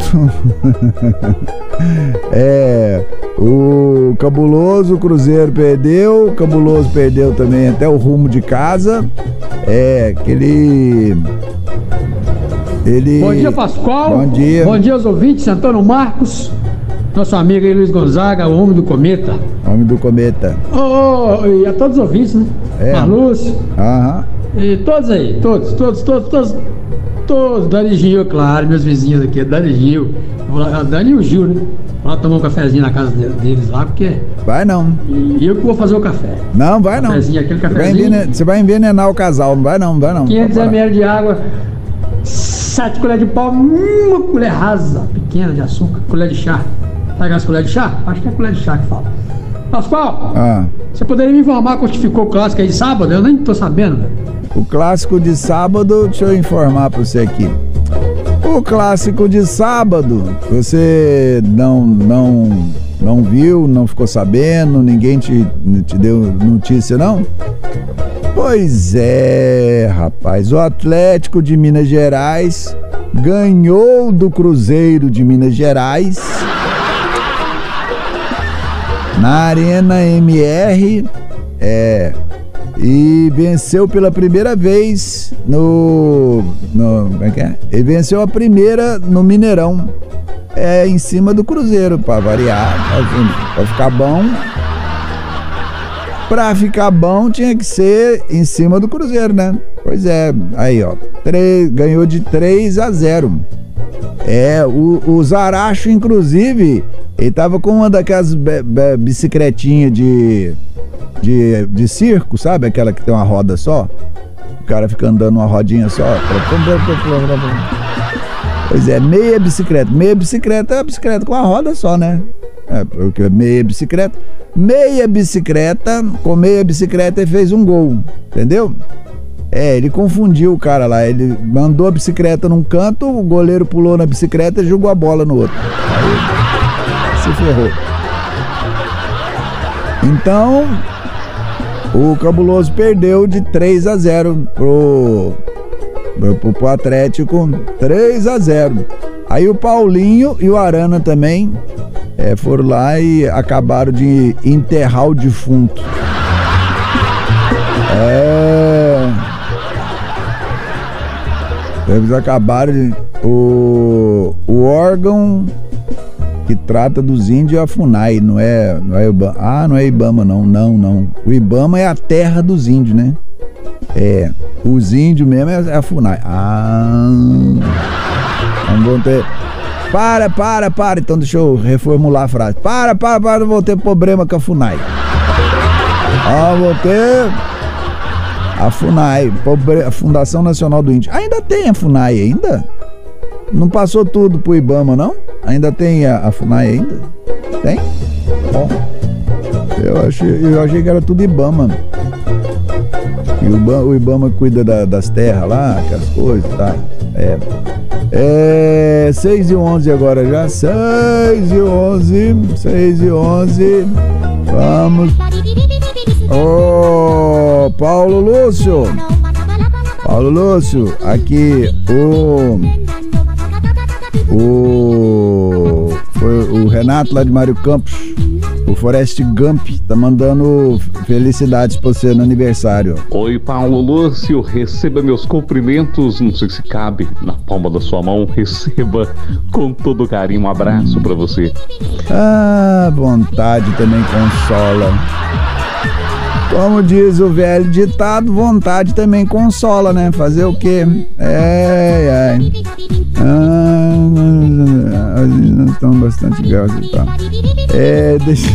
S1: É, o Cabuloso, o Cruzeiro perdeu, o Cabuloso perdeu também até o rumo de casa. É, que ele... ele...
S11: Bom dia, Pascoal.
S1: Bom dia.
S11: Bom dia aos ouvintes, Antônio Marcos, nosso amigo aí, Luiz Gonzaga, o homem do cometa.
S1: Homem do cometa.
S11: Oh, oh, e a todos os ouvintes, né?
S1: É.
S11: Marlúcio.
S1: Aham.
S11: E todos aí, todos, todos, todos, todos. Todos, Dani e Gil, claro, meus vizinhos aqui, Dani e Gil. A Dani e o Gil, né? Vou lá tomar um cafezinho na casa deles lá, porque...
S1: Vai não.
S11: E eu que vou fazer o café.
S1: Não, vai não.
S11: Cafezinho, aquele
S1: Você vai,
S11: cafezinho.
S1: envenenar, você vai envenenar o casal, não vai não, vai não.
S11: quinhentos mililitros de água, sete colheres de pau, uma colher rasa, pequena de açúcar, colher de chá. Sabe aquelas colheres de chá? Acho que é colher de chá que fala. Pascoal,
S1: ah.
S11: você poderia me informar quanto ficou o clássico aí de sábado? Eu nem tô sabendo, velho.
S1: O clássico de sábado, deixa eu informar pra você aqui. O clássico de sábado, você não, não, não viu, não ficou sabendo, ninguém te, te deu notícia, não? Pois é, rapaz, o Atlético de Minas Gerais ganhou do Cruzeiro de Minas Gerais na Arena M R, é, e venceu pela primeira vez no, no como é que é? Ele venceu a primeira no Mineirão, é, em cima do Cruzeiro, pra variar, pra, pra ficar bom. Pra ficar bom tinha que ser em cima do Cruzeiro, né? Pois é, aí ó, três, ganhou de três a zero. É, o, o Zaracho, inclusive, ele tava com uma daquelas be, be, bicicletinhas de, de, de circo, sabe? Aquela que tem uma roda só. O cara fica andando uma rodinha só. Pois é, meia bicicleta. Meia bicicleta é a bicicleta com a roda só, né? É, porque meia bicicleta. Meia bicicleta, com meia bicicleta ele fez um gol, entendeu? É, ele confundiu o cara lá, ele mandou a bicicleta num canto, o goleiro pulou na bicicleta e jogou a bola no outro. Aí se ferrou. Então, o Cabuloso perdeu de três a zero pro, pro, pro Atlético, três a zero. Aí o Paulinho e o Arana também é, foram lá e acabaram de enterrar o defunto. É... Eles acabaram de... O, o órgão que trata dos índios é a FUNAI, não é, não é Ibama. Ah, não é Ibama, não, não, não. O Ibama é a terra dos índios, né? É, os índios mesmo é a FUNAI. Ah... Vamos ter... Para, para, para. Então deixa eu reformular a frase. Para, para, para. Não vou ter problema com a FUNAI. Ah, vou ter... A FUNAI, a Fundação Nacional do Índio. Ainda tem a FUNAI ainda? Não passou tudo pro Ibama, não? Ainda tem a, a FUNAI ainda? Tem? Bom. Eu achei, eu achei que era tudo Ibama. E o Ibama, o Ibama cuida da, das terras lá, aquelas coisas, tá? É... É, seis e onze agora já, seis e onze, seis e onze, vamos. Ô, oh, Paulo Lúcio, Paulo Lúcio, aqui o, o, foi o Renato lá de Mário Campos, o Forrest Gump, tá mandando felicidades pra você no aniversário.
S12: Oi, Paulo Lúcio, receba meus cumprimentos, não sei se cabe na palma da sua mão, receba com todo carinho, um abraço hum. pra você.
S1: Ah, vontade também consola. Como diz o velho ditado, vontade também consola, né? Fazer o quê? É, é. Ah, nós estamos bastante gases, tá? É, deixa...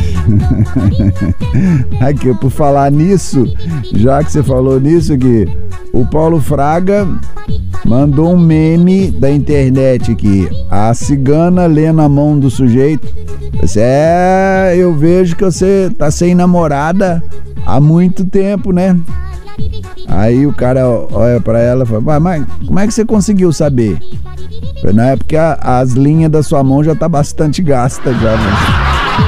S1: Aqui, por falar nisso, já que você falou nisso aqui, o Paulo Fraga mandou um meme da internet aqui. A cigana lê na mão do sujeito. Você é, eu vejo que você tá sem namorada há muito tempo, né? Aí o cara olha pra ela e fala, mas como é que você conseguiu saber? Não é porque a, as linhas da sua mão já tá bastante gasta já, mas...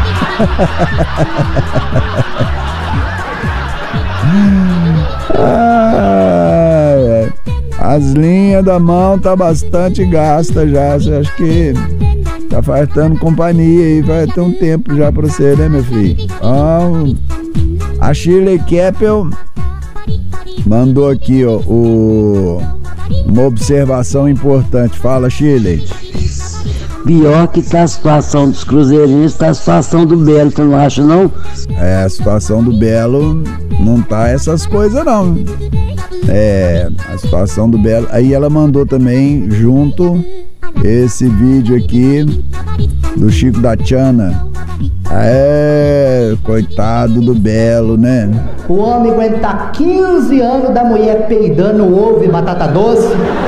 S1: ah, é. As linhas da mão tá bastante gasta já. Você acha que tá faltando companhia aí, vai ter um tempo já pra você, né, meu filho? Então, a Shirley Keppel mandou aqui, ó, o, uma observação importante. Fala, Shirley.
S13: Pior que tá a situação dos cruzeirenses, tá a situação do Belo, tu não acha, não?
S1: É, a situação do Belo não tá essas coisas, não. É, a situação do Belo. Aí ela mandou também junto esse vídeo aqui do Chico da Tiana. É, coitado do Belo, né?
S14: O homem aguentar quinze anos da mulher peidando ovo e batata doce.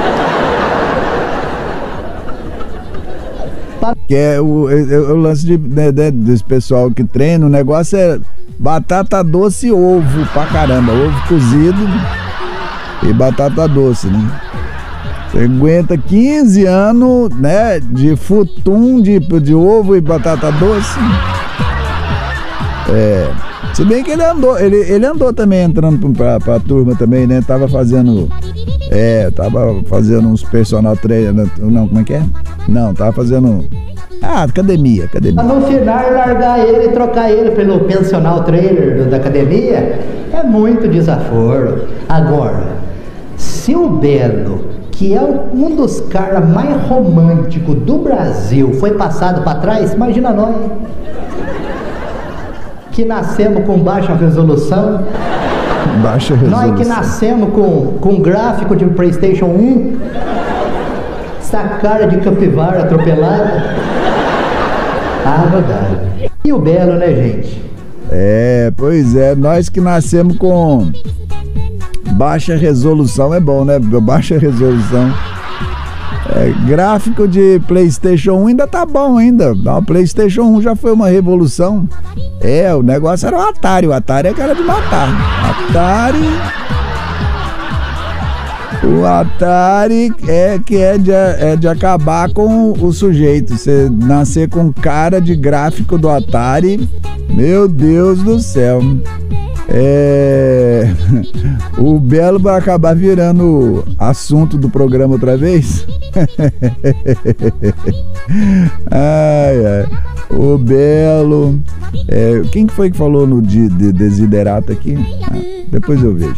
S1: Que é o, o, o lance de, de, de, desse pessoal que treina, o negócio é batata doce e ovo pra caramba, ovo cozido e batata doce, né? Você aguenta quinze anos, né? De futum, de, de ovo e batata doce. É. Se bem que ele andou, ele, ele andou também entrando pra, pra turma também, né? Tava fazendo. É, tava fazendo uns personal trainer. Não, como é que é? Não, tava fazendo. Ah, academia, academia.
S14: No final, largar ele e trocar ele pelo personal trainer do, da academia é muito desaforo. Agora, se o Belo, que é um dos caras mais românticos do Brasil, foi passado pra trás, imagina nós, hein? Que nascemos com baixa resolução.
S1: Baixa resolução.
S14: Nós que nascemos com, com gráfico de PlayStation um. Essa cara de capivara atropelada. Ah, verdade. E o Belo, né, gente?
S1: É, pois é. Nós que nascemos com baixa resolução é bom, né? Baixa resolução. É, gráfico de PlayStation um ainda tá bom ainda. O PlayStation um já foi uma revolução. É, o negócio era o Atari. O Atari é cara de matar. Atari. O Atari é que é de, é de acabar com o sujeito. Você nascer com cara de gráfico do Atari. Meu Deus do céu. É... O Belo vai acabar virando assunto do programa outra vez. Ai, ai. O Belo. É... Quem foi que falou no de, de Desiderato aqui? Ah, depois eu vejo.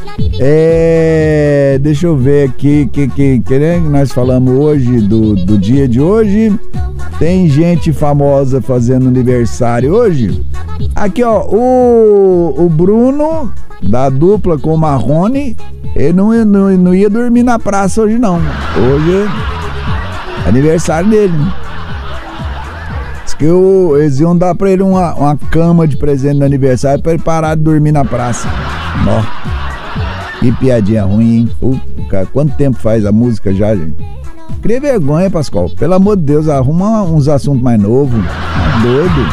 S1: É... Deixa eu ver aqui que, que, que né? Nós falamos hoje do, do dia de hoje. Tem gente famosa fazendo aniversário hoje. Aqui, ó, o, o Bruno, da dupla com o Marrone, ele não, não, não ia dormir na praça hoje, não. Hoje é aniversário dele. Diz que o, eles iam dar pra ele uma, uma cama de presente no aniversário pra ele parar de dormir na praça. Ó, que piadinha ruim, hein? Puta, cara, quanto tempo faz a música já, gente? Cria vergonha, Pascoal. Pelo amor de Deus, arruma uns assuntos mais novos. Tá doido.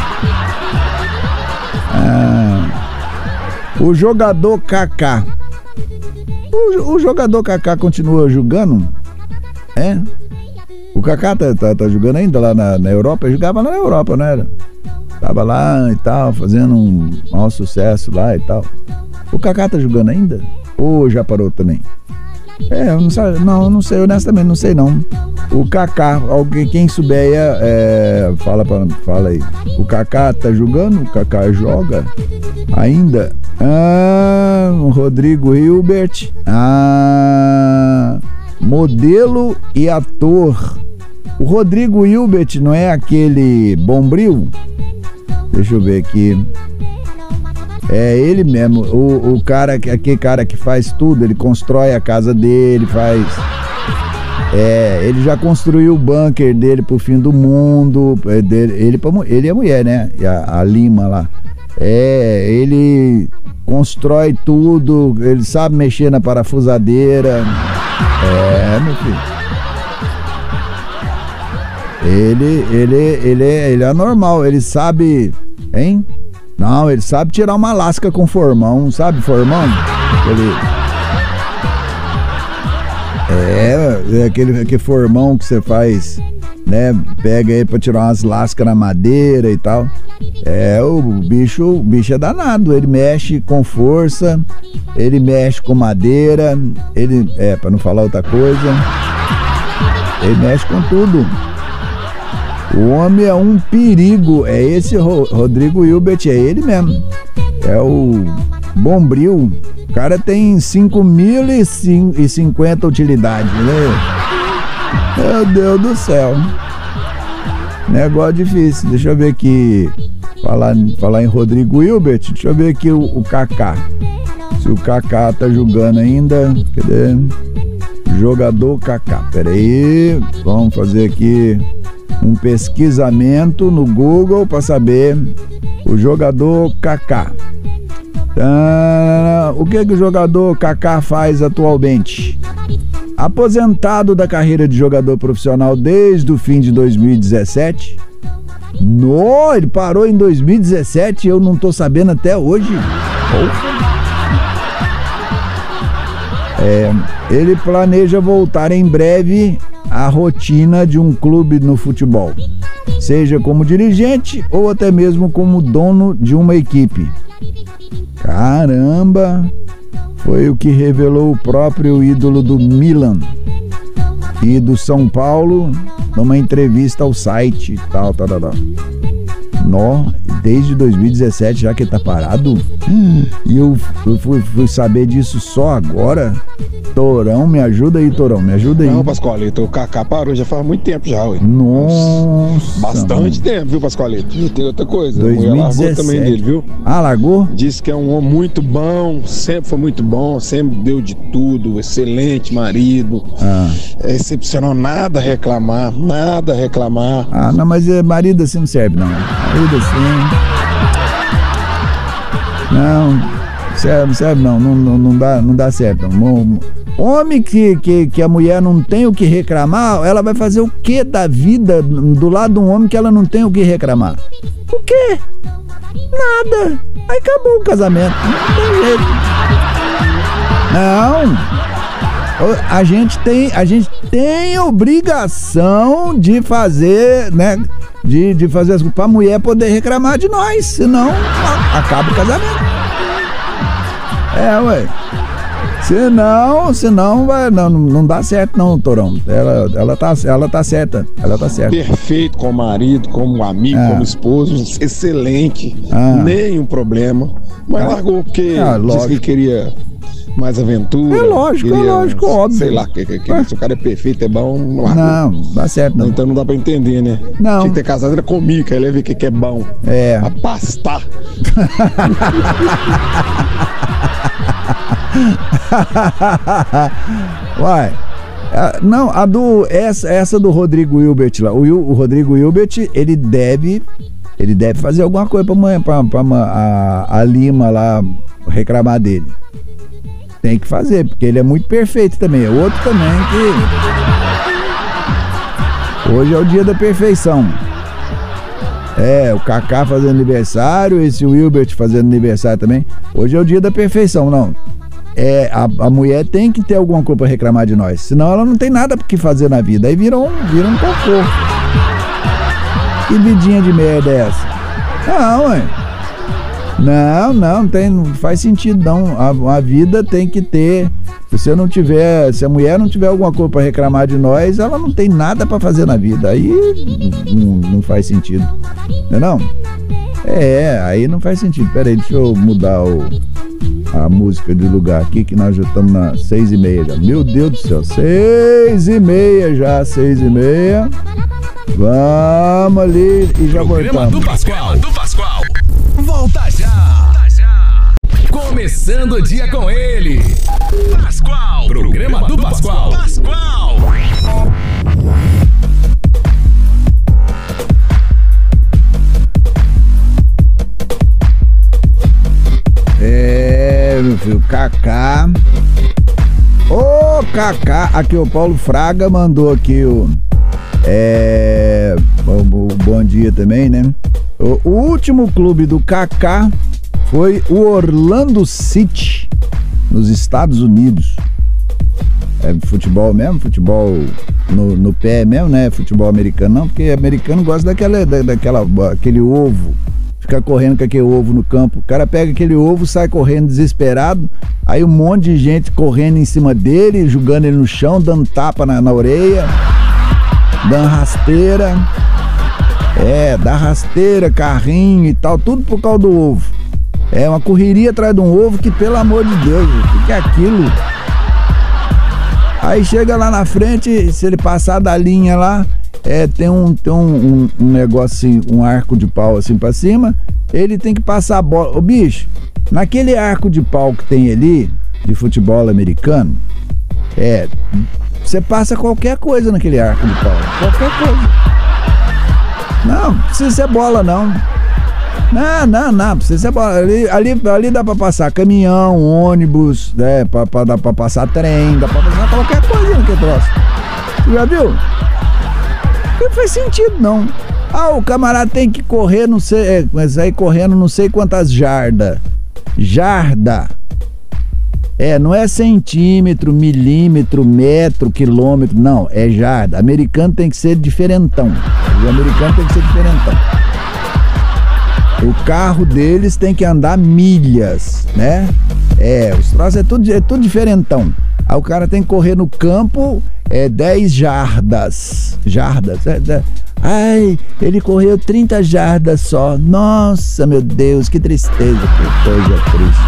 S1: Ah, o jogador Kaká. O, o jogador Kaká continua jogando? É? O Kaká tá, tá, tá jogando ainda lá na, na Europa? Ele jogava lá na Europa, não era? Tava lá e tal, fazendo um maior sucesso lá e tal. O Kaká tá jogando ainda? Ou já parou também? É, eu não, sabe, não, não sei, honestamente, não sei não. O Kaká, alguém, quem souber, é, fala, pra, fala aí. O Kaká tá jogando? O Kaká joga ainda? Ah, o Rodrigo Hilbert. Ah, modelo e ator. O Rodrigo Hilbert não é aquele Bombril? Deixa eu ver aqui. É ele mesmo, o, o cara, aquele cara que faz tudo, ele constrói a casa dele, faz... É, ele já construiu o bunker dele pro fim do mundo, dele, ele, ele é a mulher, né? A, a Lima lá. É, ele constrói tudo, ele sabe mexer na parafusadeira. É, meu filho. Ele, ele, ele, ele é anormal, ele sabe, hein? Não, ele sabe tirar uma lasca com formão, sabe formão? Ele... É, é aquele, aquele formão que você faz, né? Pega aí pra tirar umas lascas na madeira e tal. É, o bicho, o bicho é danado, ele mexe com força, ele mexe com madeira, ele, é, pra não falar outra coisa, ele mexe com tudo. O homem é um perigo, é esse Ro- Rodrigo Hilbert, é ele mesmo. É o Bombril. O cara tem cinco mil e cinquenta utilidades, né? Meu Deus do céu. Negócio difícil. Deixa eu ver aqui. Falar, falar em Rodrigo Hilbert, deixa eu ver aqui o, o Kaká. Se o Kaká tá jogando ainda. Cadê? Jogador Kaká. Pera aí. Vamos fazer aqui um pesquisamento no Google para saber o jogador Kaká. Ah, o que que o jogador Kaká faz atualmente? Aposentado da carreira de jogador profissional desde o fim de dois mil e dezessete. No, ele parou em dois mil e dezessete e eu não tô sabendo até hoje. É, Ele planeja voltar em breve à rotina de um clube no futebol, seja como dirigente ou até mesmo como dono de uma equipe. Caramba! Foi o que revelou o próprio ídolo do Milan e do São Paulo numa entrevista ao site tal, tal, tal, tal. Nó, desde dois mil e dezessete já que ele tá parado? Hum, e eu, eu fui, fui saber disso só agora? Torão, me ajuda aí, Torão, me ajuda aí.
S15: Não, Pascoalito, o Kaká parou já faz muito tempo já, ué.
S1: Nossa.
S15: Bastante mano. tempo, viu, Pascoalito? E tem outra coisa,
S1: dois mil e dezessete.
S15: A mulher largou também dele, viu?
S1: Ah, largou?
S15: Disse que é um homem muito bom, sempre foi muito bom, sempre deu de tudo, excelente marido,
S1: ah.
S15: é excepcional, nada a reclamar, nada a reclamar.
S1: Ah, não, mas é, marido assim não serve, não. Marido assim... Não, serve, serve não, não, não, não, dá, não dá certo, não. Homem que, que, que a mulher não tem o que reclamar, ela vai fazer o que da vida do lado de um homem que ela não tem o que reclamar? O quê? Nada. Aí acabou o casamento. Não tem jeito. Não. A gente tem, a gente tem obrigação de fazer, né? De, de fazer as coisas pra mulher poder reclamar de nós. Senão, acaba o casamento. É, ué. Senão, senão vai, não, não dá certo não, Torão. Ela, ela, tá, ela tá certa, ela tá certa.
S15: Perfeito como marido, como amigo,
S1: ah.
S15: como esposo, excelente,
S1: ah.
S15: nenhum problema. Mas ah. largou porque
S1: ah,
S15: disse que queria mais aventura.
S1: É lógico,
S15: queria,
S1: é lógico, óbvio.
S15: Sei lá, que, que, que, se o cara é perfeito, é bom, largou.
S1: Não, dá certo não.
S15: Então não dá pra entender, né?
S1: Não.
S15: Tinha que ter casado era comigo, aí ele ia ver o que, que é bom.
S1: É.
S15: A pastar.
S1: Uai, não, a do essa, essa do Rodrigo Hilbert lá, o, o Rodrigo Hilbert, ele deve ele deve fazer alguma coisa pra, mãe, pra, pra a, a Lima lá reclamar dele. Tem que fazer, porque ele é muito perfeito também. É outro também que hoje é o dia da perfeição. É, o Kaká fazendo aniversário, esse Hilbert fazendo aniversário também. Hoje é o dia da perfeição, não. É, a, a mulher tem que ter alguma coisa pra reclamar de nós, senão ela não tem nada pra que fazer na vida. Aí vira um, vira um cocô. Que vidinha de merda é essa? Não, ué. Não, não, tem, não faz sentido não. A, a vida tem que ter. Se você não tiver, se a mulher não tiver alguma coisa pra reclamar de nós, ela não tem nada pra fazer na vida. Aí não, não faz sentido. Não é não? É, aí não faz sentido. Pera aí, deixa eu mudar o, a música de lugar aqui, que nós já estamos na seis e meia já. Meu Deus do céu, seis e meia já, seis e meia. Vamos ali e já
S4: Programa
S1: voltamos.
S4: do Pascoal, do Pascoal. Volta já. Volta já. Começando o dia com ele. Pascoal. Programa do Pascoal. Pascoal.
S1: É, meu filho, Kaká. Ô, Kaká. Aqui o Paulo Fraga mandou aqui o... É... O, o bom dia também, né? O, o último clube do Kaká foi o Orlando City, nos Estados Unidos. É futebol mesmo? Futebol no, no pé mesmo, né? Futebol americano não, porque americano gosta daquela, da, daquela, aquele ovo. Fica correndo com aquele ovo no campo. O cara pega aquele ovo, sai correndo desesperado. Aí um monte de gente correndo em cima dele, jogando ele no chão, dando tapa na, na orelha, dando rasteira. É, dá rasteira, carrinho e tal, tudo por causa do ovo. É uma correria atrás de um ovo que, pelo amor de Deus, o que é aquilo? Aí chega lá na frente, se ele passar da linha lá, é, tem um, tem um, um, um negócio assim, um arco de pau assim pra cima, ele tem que passar a bola. Ô bicho, naquele arco de pau que tem ali, de futebol americano, é, você passa qualquer coisa naquele arco de pau, qualquer coisa. Não, não precisa ser bola não. Não, não, não, precisa ser bola. Ali, ali, ali dá pra passar caminhão, ônibus, né? Pra, pra, dá pra passar trem, dá pra passar qualquer coisa naquele troço. Você já viu? Não faz sentido não. Ah, o camarada tem que correr, não sei, é, mas aí correndo não sei quantas jardas. Jarda. É, não é centímetro, milímetro, metro, quilômetro, não, é jarda. Americano tem que ser diferentão. O americano tem que ser diferentão. O carro deles tem que andar milhas, né? É, os troços é tudo, é tudo diferentão. Aí o cara tem que correr no campo, é dez jardas. Jardas. É, é, ai, ele correu trinta jardas só. Nossa, meu Deus, que tristeza, que coisa triste.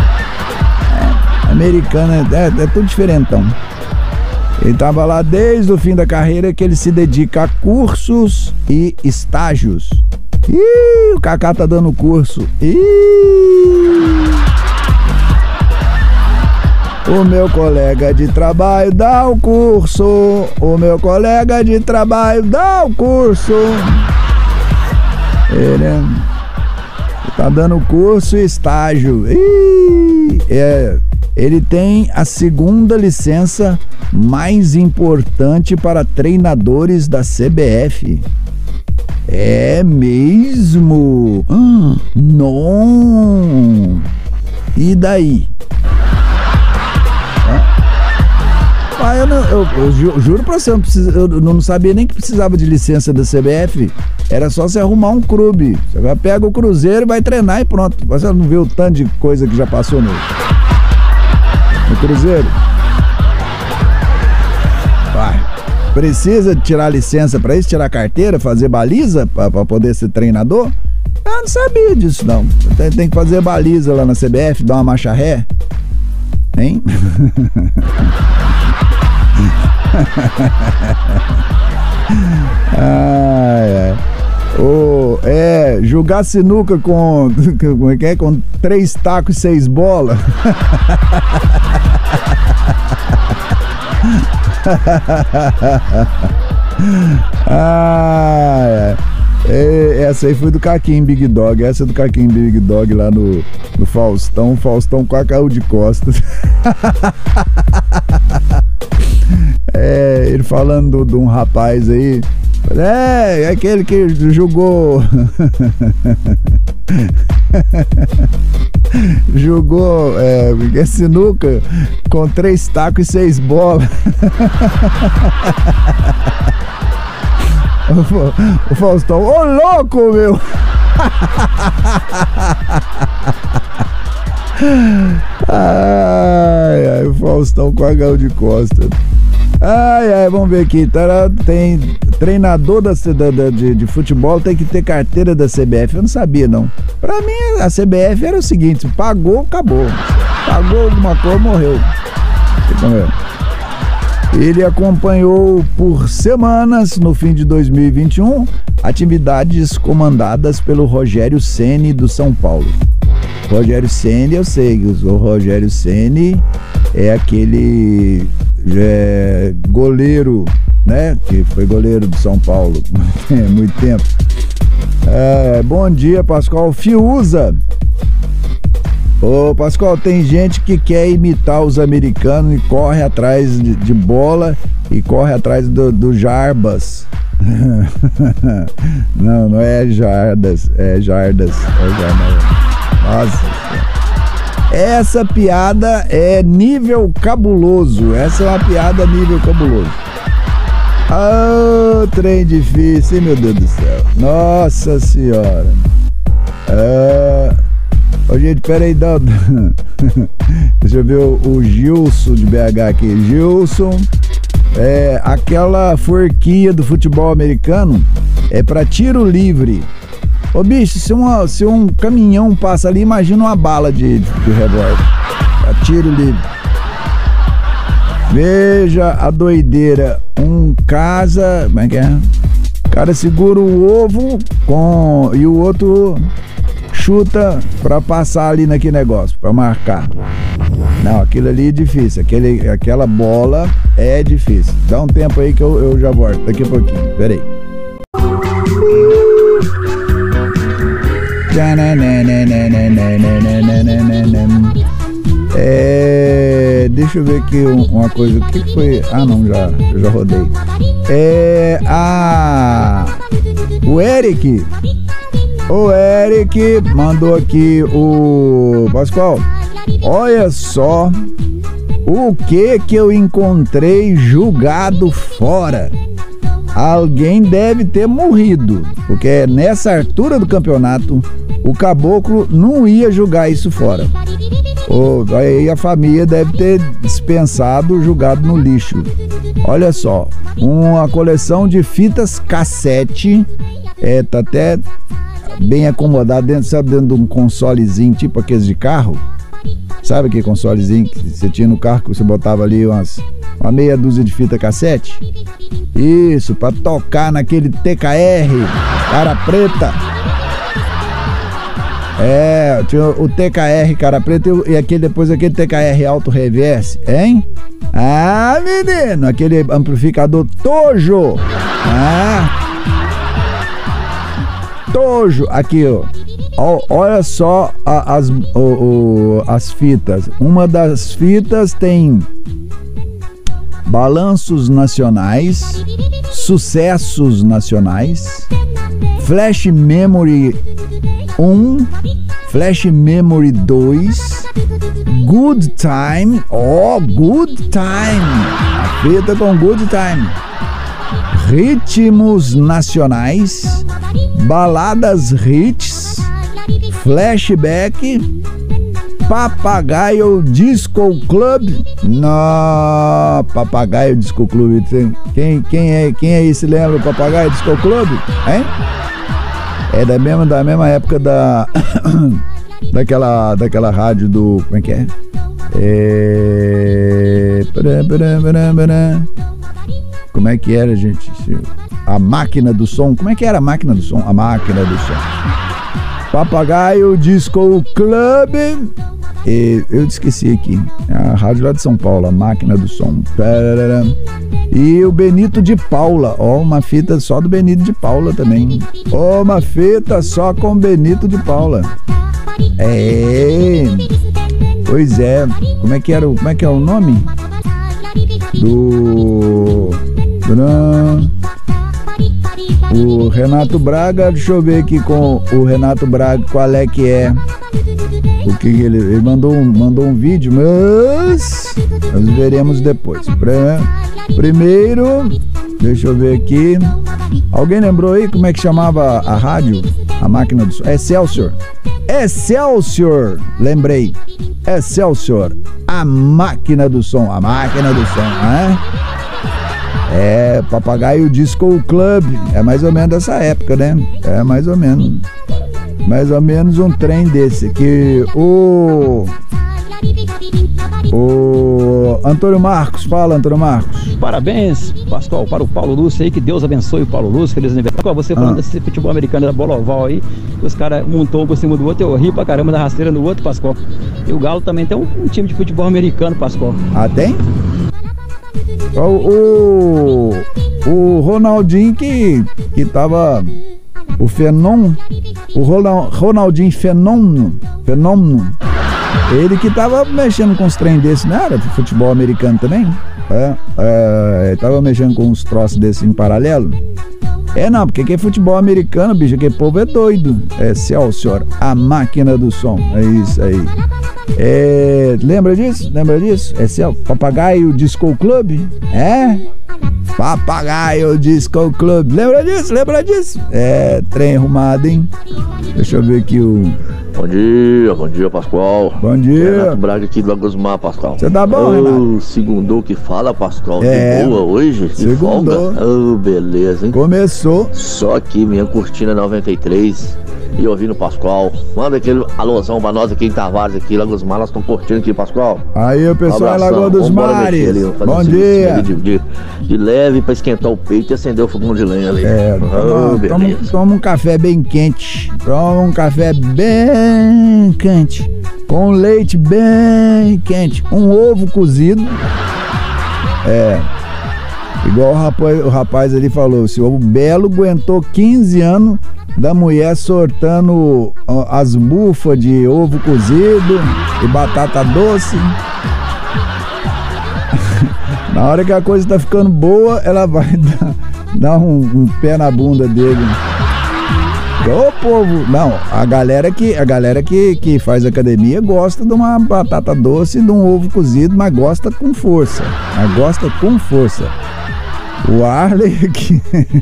S1: É, americano é, é, é tudo diferentão. Ele tava lá desde o fim da carreira que ele se dedica a cursos e estágios. Ih, o Kaká tá dando curso. Ih! O meu colega de trabalho dá o curso. O meu colega de trabalho dá o curso. Ele tá dando curso e estágio. Ih, é, ele tem a segunda licença mais importante para treinadores da C B F. É mesmo? Hum, não. E daí? Ah, eu, não, eu, eu ju, juro pra você, eu não, precisa, eu não sabia nem que precisava de licença da C B F. Era só você arrumar um clube. Você vai pegar o Cruzeiro e vai treinar e pronto. Você não vê o tanto de coisa que já passou no, no Cruzeiro? Vai. Precisa tirar licença pra isso, tirar carteira, fazer baliza pra, pra poder ser treinador? Eu não sabia disso, não. Tem, tem que fazer baliza lá na C B F, dar uma marcha ré. Hein? Ai, ai. Oh, é, jogar sinuca com, como é que é? Com três tacos e seis bolas. Ah, é. Essa aí foi do Caquinho Big Dog. Essa é do Caquinho Big Dog lá no, no Faustão. Faustão com a caiu de costas. É, ele falando de um rapaz aí. É, é aquele que jogou. Jogou é, sinuca com três tacos e seis bolas. O Faustão, ô louco, meu! Ai, ai, o Faustão com a gal de costa. Ai, ai, vamos ver aqui. Tem treinador da, da, de, de futebol, tem que ter carteira da C B F. Eu não sabia, não. Pra mim, a C B F era o seguinte: pagou, acabou. Pagou alguma coisa, morreu. Ele acompanhou por semanas, no fim de dois mil e vinte e um, atividades comandadas pelo Rogério Ceni do São Paulo. Rogério Ceni, eu sei que o Rogério Ceni é aquele é, goleiro, né? Que foi goleiro do São Paulo há muito tempo. É, bom dia, Pascoal. Fiuza. Ô, Pascoal, tem gente que quer imitar os americanos e corre atrás de, de bola e corre atrás do, do Jarbas. Não, não é Jardas, é Jardas. É Jardas. Nossa. Essa piada é nível cabuloso. Essa é uma piada nível cabuloso. Ah, trem difícil, hein, meu Deus do céu. Nossa senhora. Ah... Ô, gente, peraí, dá... deixa eu ver o, o Gilson de B H aqui. Gilson, é, aquela forquinha do futebol americano é pra tiro livre. Ô, bicho, se, uma, se um caminhão passa ali, imagina uma bala de, de revólver. Pra tiro livre. Veja a doideira. Um casa... Como é que é? O cara segura o ovo com... e o outro... chuta pra passar ali naquele negócio, pra marcar. Não, aquilo ali é difícil. Aquele, aquela bola é difícil. Dá um tempo aí que eu, eu já volto. Daqui a pouquinho. Pera aí. É, deixa eu ver aqui uma coisa. O que foi? Ah, não, já, eu já rodei. É, a, o Eric... O Eric mandou aqui o... Pascoal, olha só o que que eu encontrei jogado fora. Alguém deve ter morrido, porque nessa altura do campeonato o caboclo não ia jogar isso fora. Oh, aí a família deve ter dispensado, jogado no lixo. Olha só, uma coleção de fitas cassete, é, tá até bem acomodado dentro, sabe, dentro de um consolezinho, tipo aqueles de carro. Sabe aquele consolezinho que você tinha no carro, que você botava ali umas, uma meia dúzia de fita cassete? Isso, pra tocar naquele T K R, cara preta. É, tinha o T K R, cara preta, e aquele, depois aquele T K R alto reverse, hein? Ah, menino, aquele amplificador Tojo. Ah, Tojo, aqui, ó. Ó, olha só a, as, o, o, as fitas. Uma das fitas tem balanços nacionais, sucessos nacionais, Flash Memory um, Flash Memory dois, Good Time, ó, oh, Good Time, a fita com Good Time, ritmos nacionais, baladas hits, flashback, Papagaio Disco Club. Não, Papagaio Disco Club. Quem, quem é, quem é esse? Lembra do Papagaio Disco Club? Hein? É da mesma, da mesma época da daquela, daquela rádio do, como é que é? É... Como é que era, gente? A máquina do som. Como é que era a máquina do som? A máquina do som. Papagaio Disco Club. E eu esqueci aqui. A rádio lá de São Paulo, a máquina do som. E o Benito de Paula. Ó, uma fita só do Benito de Paula também. Ó, uma fita só com Benito de Paula. É. Pois é. Como é que era? Como é que é o nome? Do. O Renato Braga, deixa eu ver aqui com o Renato Braga qual é que é. O que ele, ele mandou, um, mandou um vídeo, mas nós veremos depois. Primeiro, deixa eu ver aqui. Alguém lembrou aí como é que chamava a rádio? A máquina do som? Excelsior. Excelsior, lembrei. Excelsior, a máquina do som. A máquina do som, né? É, Papagaio Disco Club. É mais ou menos dessa época, né? É mais ou menos. Mais ou menos um trem desse. Que o... O Antônio Marcos, fala, Antônio Marcos.
S16: Parabéns, Pascoal, para o Paulo Lúcio aí, que Deus abençoe o Paulo Lúcio, feliz aniversário. Você falando ah. desse futebol americano da bola oval aí, os caras montou um por cima do outro, eu ri pra caramba da rasteira no outro, Pascoal. E o Galo também tem um, um time de futebol americano, Pascoal.
S1: Ah, tem? O, o, o Ronaldinho que, que tava... O Fenômeno, o Ronaldinho Fenômeno, Fenômeno, ele que tava mexendo com os trem desses, não era futebol americano também? É, é, tava mexendo com uns troços desses em paralelo. É não, porque que é futebol americano, bicho, que povo é doido. É Celsior, a máquina do som, é isso aí. É, lembra disso? Lembra disso? É Cel, Papagaio Disco Club? É? Papagaio Disco Club. Lembra disso? Lembra disso? É, trem arrumado, hein? Deixa eu ver aqui o...
S17: Bom dia, bom dia, Pascoal.
S1: Bom dia.
S17: Renato Braga aqui do Lagos Mar, Pascoal.
S1: Você tá bom, Renato?
S17: Oh, segundou que fala, Pascoal.
S1: É,
S17: de boa hoje? De folga? Oh, beleza, hein?
S1: Começou.
S17: Só aqui, minha cortina noventa e três. E ouvindo o Pascoal. Manda aquele alôzão pra nós aqui em Tavares, aqui, Lagos Mar, nós estamos curtindo aqui, Pascoal.
S1: Aí, o pessoal um em Lagoa dos Mares. Ali, bom um dia.
S17: De, de, de leve pra esquentar o peito e acender o fogão de lenha ali.
S1: É, oh, toma, toma, toma um café bem quente. Toma um café bem quente. Com leite bem quente. Um ovo cozido. É. Igual o rapaz, o rapaz ali falou, esse ovo belo aguentou quinze anos da mulher sortando as bufas de ovo cozido e batata doce. Na hora que a coisa tá ficando boa, ela vai dar, dar um, um pé na bunda dele. Ô povo, não, a galera que, a galera que, que faz academia gosta de uma batata doce e de um ovo cozido, mas gosta com força. Mas gosta com força. O Arley aqui.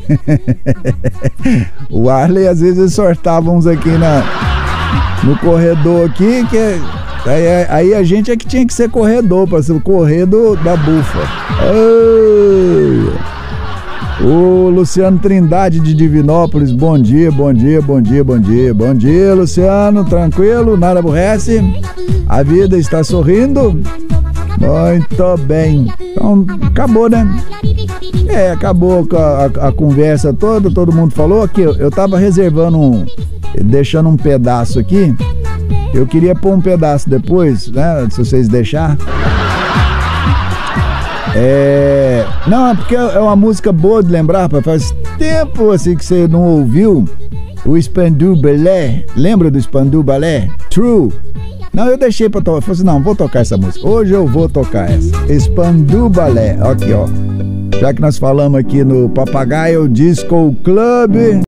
S1: O Arley às vezes sortava uns aqui na, no corredor aqui, que aí, aí a gente é que tinha que ser corredor, para ser o corredor da bufa. Ai. O Luciano Trindade de Divinópolis, bom dia, bom dia, bom dia, bom dia. Bom dia, Luciano, tranquilo, nada aborrece. A vida está sorrindo. Muito bem. Então, acabou, né? É, acabou a, a, a conversa toda, todo mundo falou. Aqui, eu, eu tava reservando um, deixando um pedaço aqui. Eu queria pôr um pedaço depois, né? Se vocês deixar. É... Não, é porque é uma música boa de lembrar, rapaz. Faz tempo assim que você não ouviu o Spandau Ballet. Lembra do Spandau Ballet? True. Não, eu deixei pra tocar. Eu falei assim, não, vou tocar essa música. Hoje eu vou tocar essa. Spandau Ballet. Aqui, ó. Já que nós falamos aqui no Papagaio Disco Club.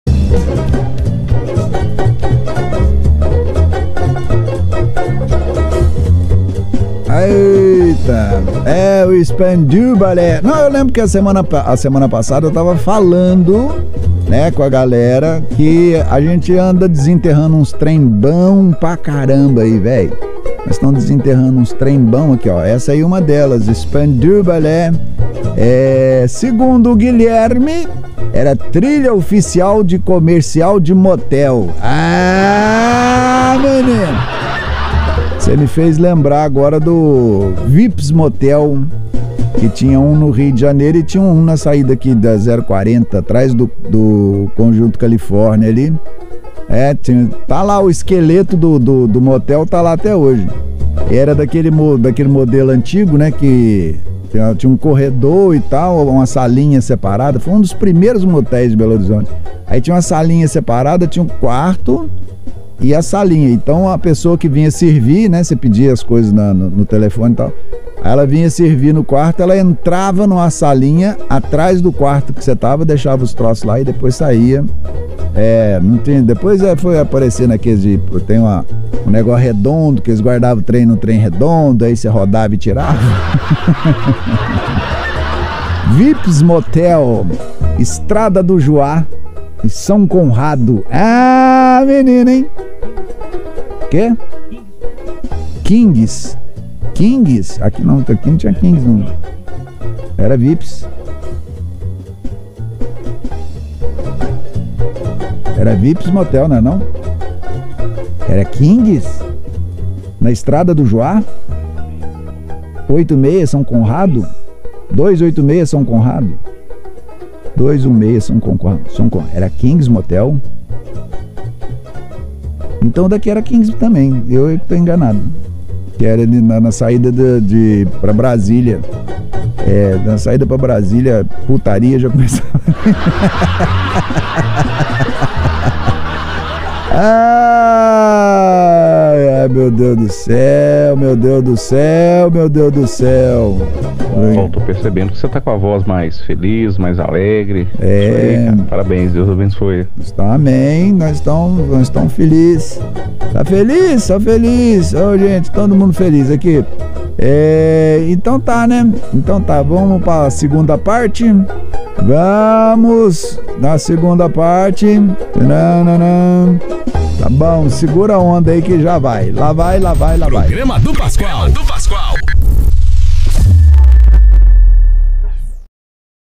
S1: Eita, é o Spandau Ballet. Não, eu lembro que a semana, a semana passada eu tava falando, né, com a galera que a gente anda desenterrando uns trem bom pra caramba aí, velho. Nós estamos desenterrando uns trem bom aqui, ó. Essa aí é uma delas, Spandau Ballet. É, segundo o Guilherme, era trilha oficial de comercial de motel. Ah, menino! Você me fez lembrar agora do Vips Motel, que tinha um no Rio de Janeiro e tinha um na saída aqui da zero quarenta, atrás do, do Conjunto Califórnia ali. É, tinha, tá lá o esqueleto do, do, do motel, tá lá até hoje. Era daquele, daquele modelo antigo, né, que tinha, tinha um corredor e tal, uma salinha separada. Foi um dos primeiros motéis de Belo Horizonte. Aí tinha uma salinha separada, tinha um quarto e a salinha. Então a pessoa que vinha servir, né, você pedia as coisas na, no, no telefone e tal, aí ela vinha servir no quarto, ela entrava numa salinha atrás do quarto que você tava, deixava os troços lá e depois saía. É, não tem, depois foi aparecendo aqueles de, tem uma, um negócio redondo, que eles guardavam o trem no trem redondo, aí você rodava e tirava. Vips Motel, Estrada do Juá e São Conrado. Ah, menino, hein? Quê? Kings. Kings? Aqui não, aqui não tinha Kings, não. Era Vips. Era Vips Motel, não é não? Era Kings? Na Estrada do Juá? oito seis São Conrado? duzentos e oitenta e seis São Conrado? duzentos e dezesseis São Conrado? São Conrado. Era Kings Motel? Então daqui era Kings também. Eu tô enganado. Que era na, na saída de, de pra Brasília. É, na saída pra Brasília, putaria já começava. Ai, ai, meu Deus do céu, meu Deus do céu, meu Deus do céu.
S12: Eu tô percebendo que você tá com a voz mais feliz, mais alegre.
S1: É.
S12: Aí, parabéns, Deus abençoe.
S1: Está, amém, nós estamos, nós estamos felizes. Tá feliz? Tá feliz. Ô, gente, todo mundo feliz aqui. É, então tá, né? Então tá, vamos para a segunda parte. Vamos na segunda parte. Nananã. Tá bom, segura a onda aí que já vai. Lá vai, lá vai, lá vai.
S4: Programa do Pascoal. Do Pascoal.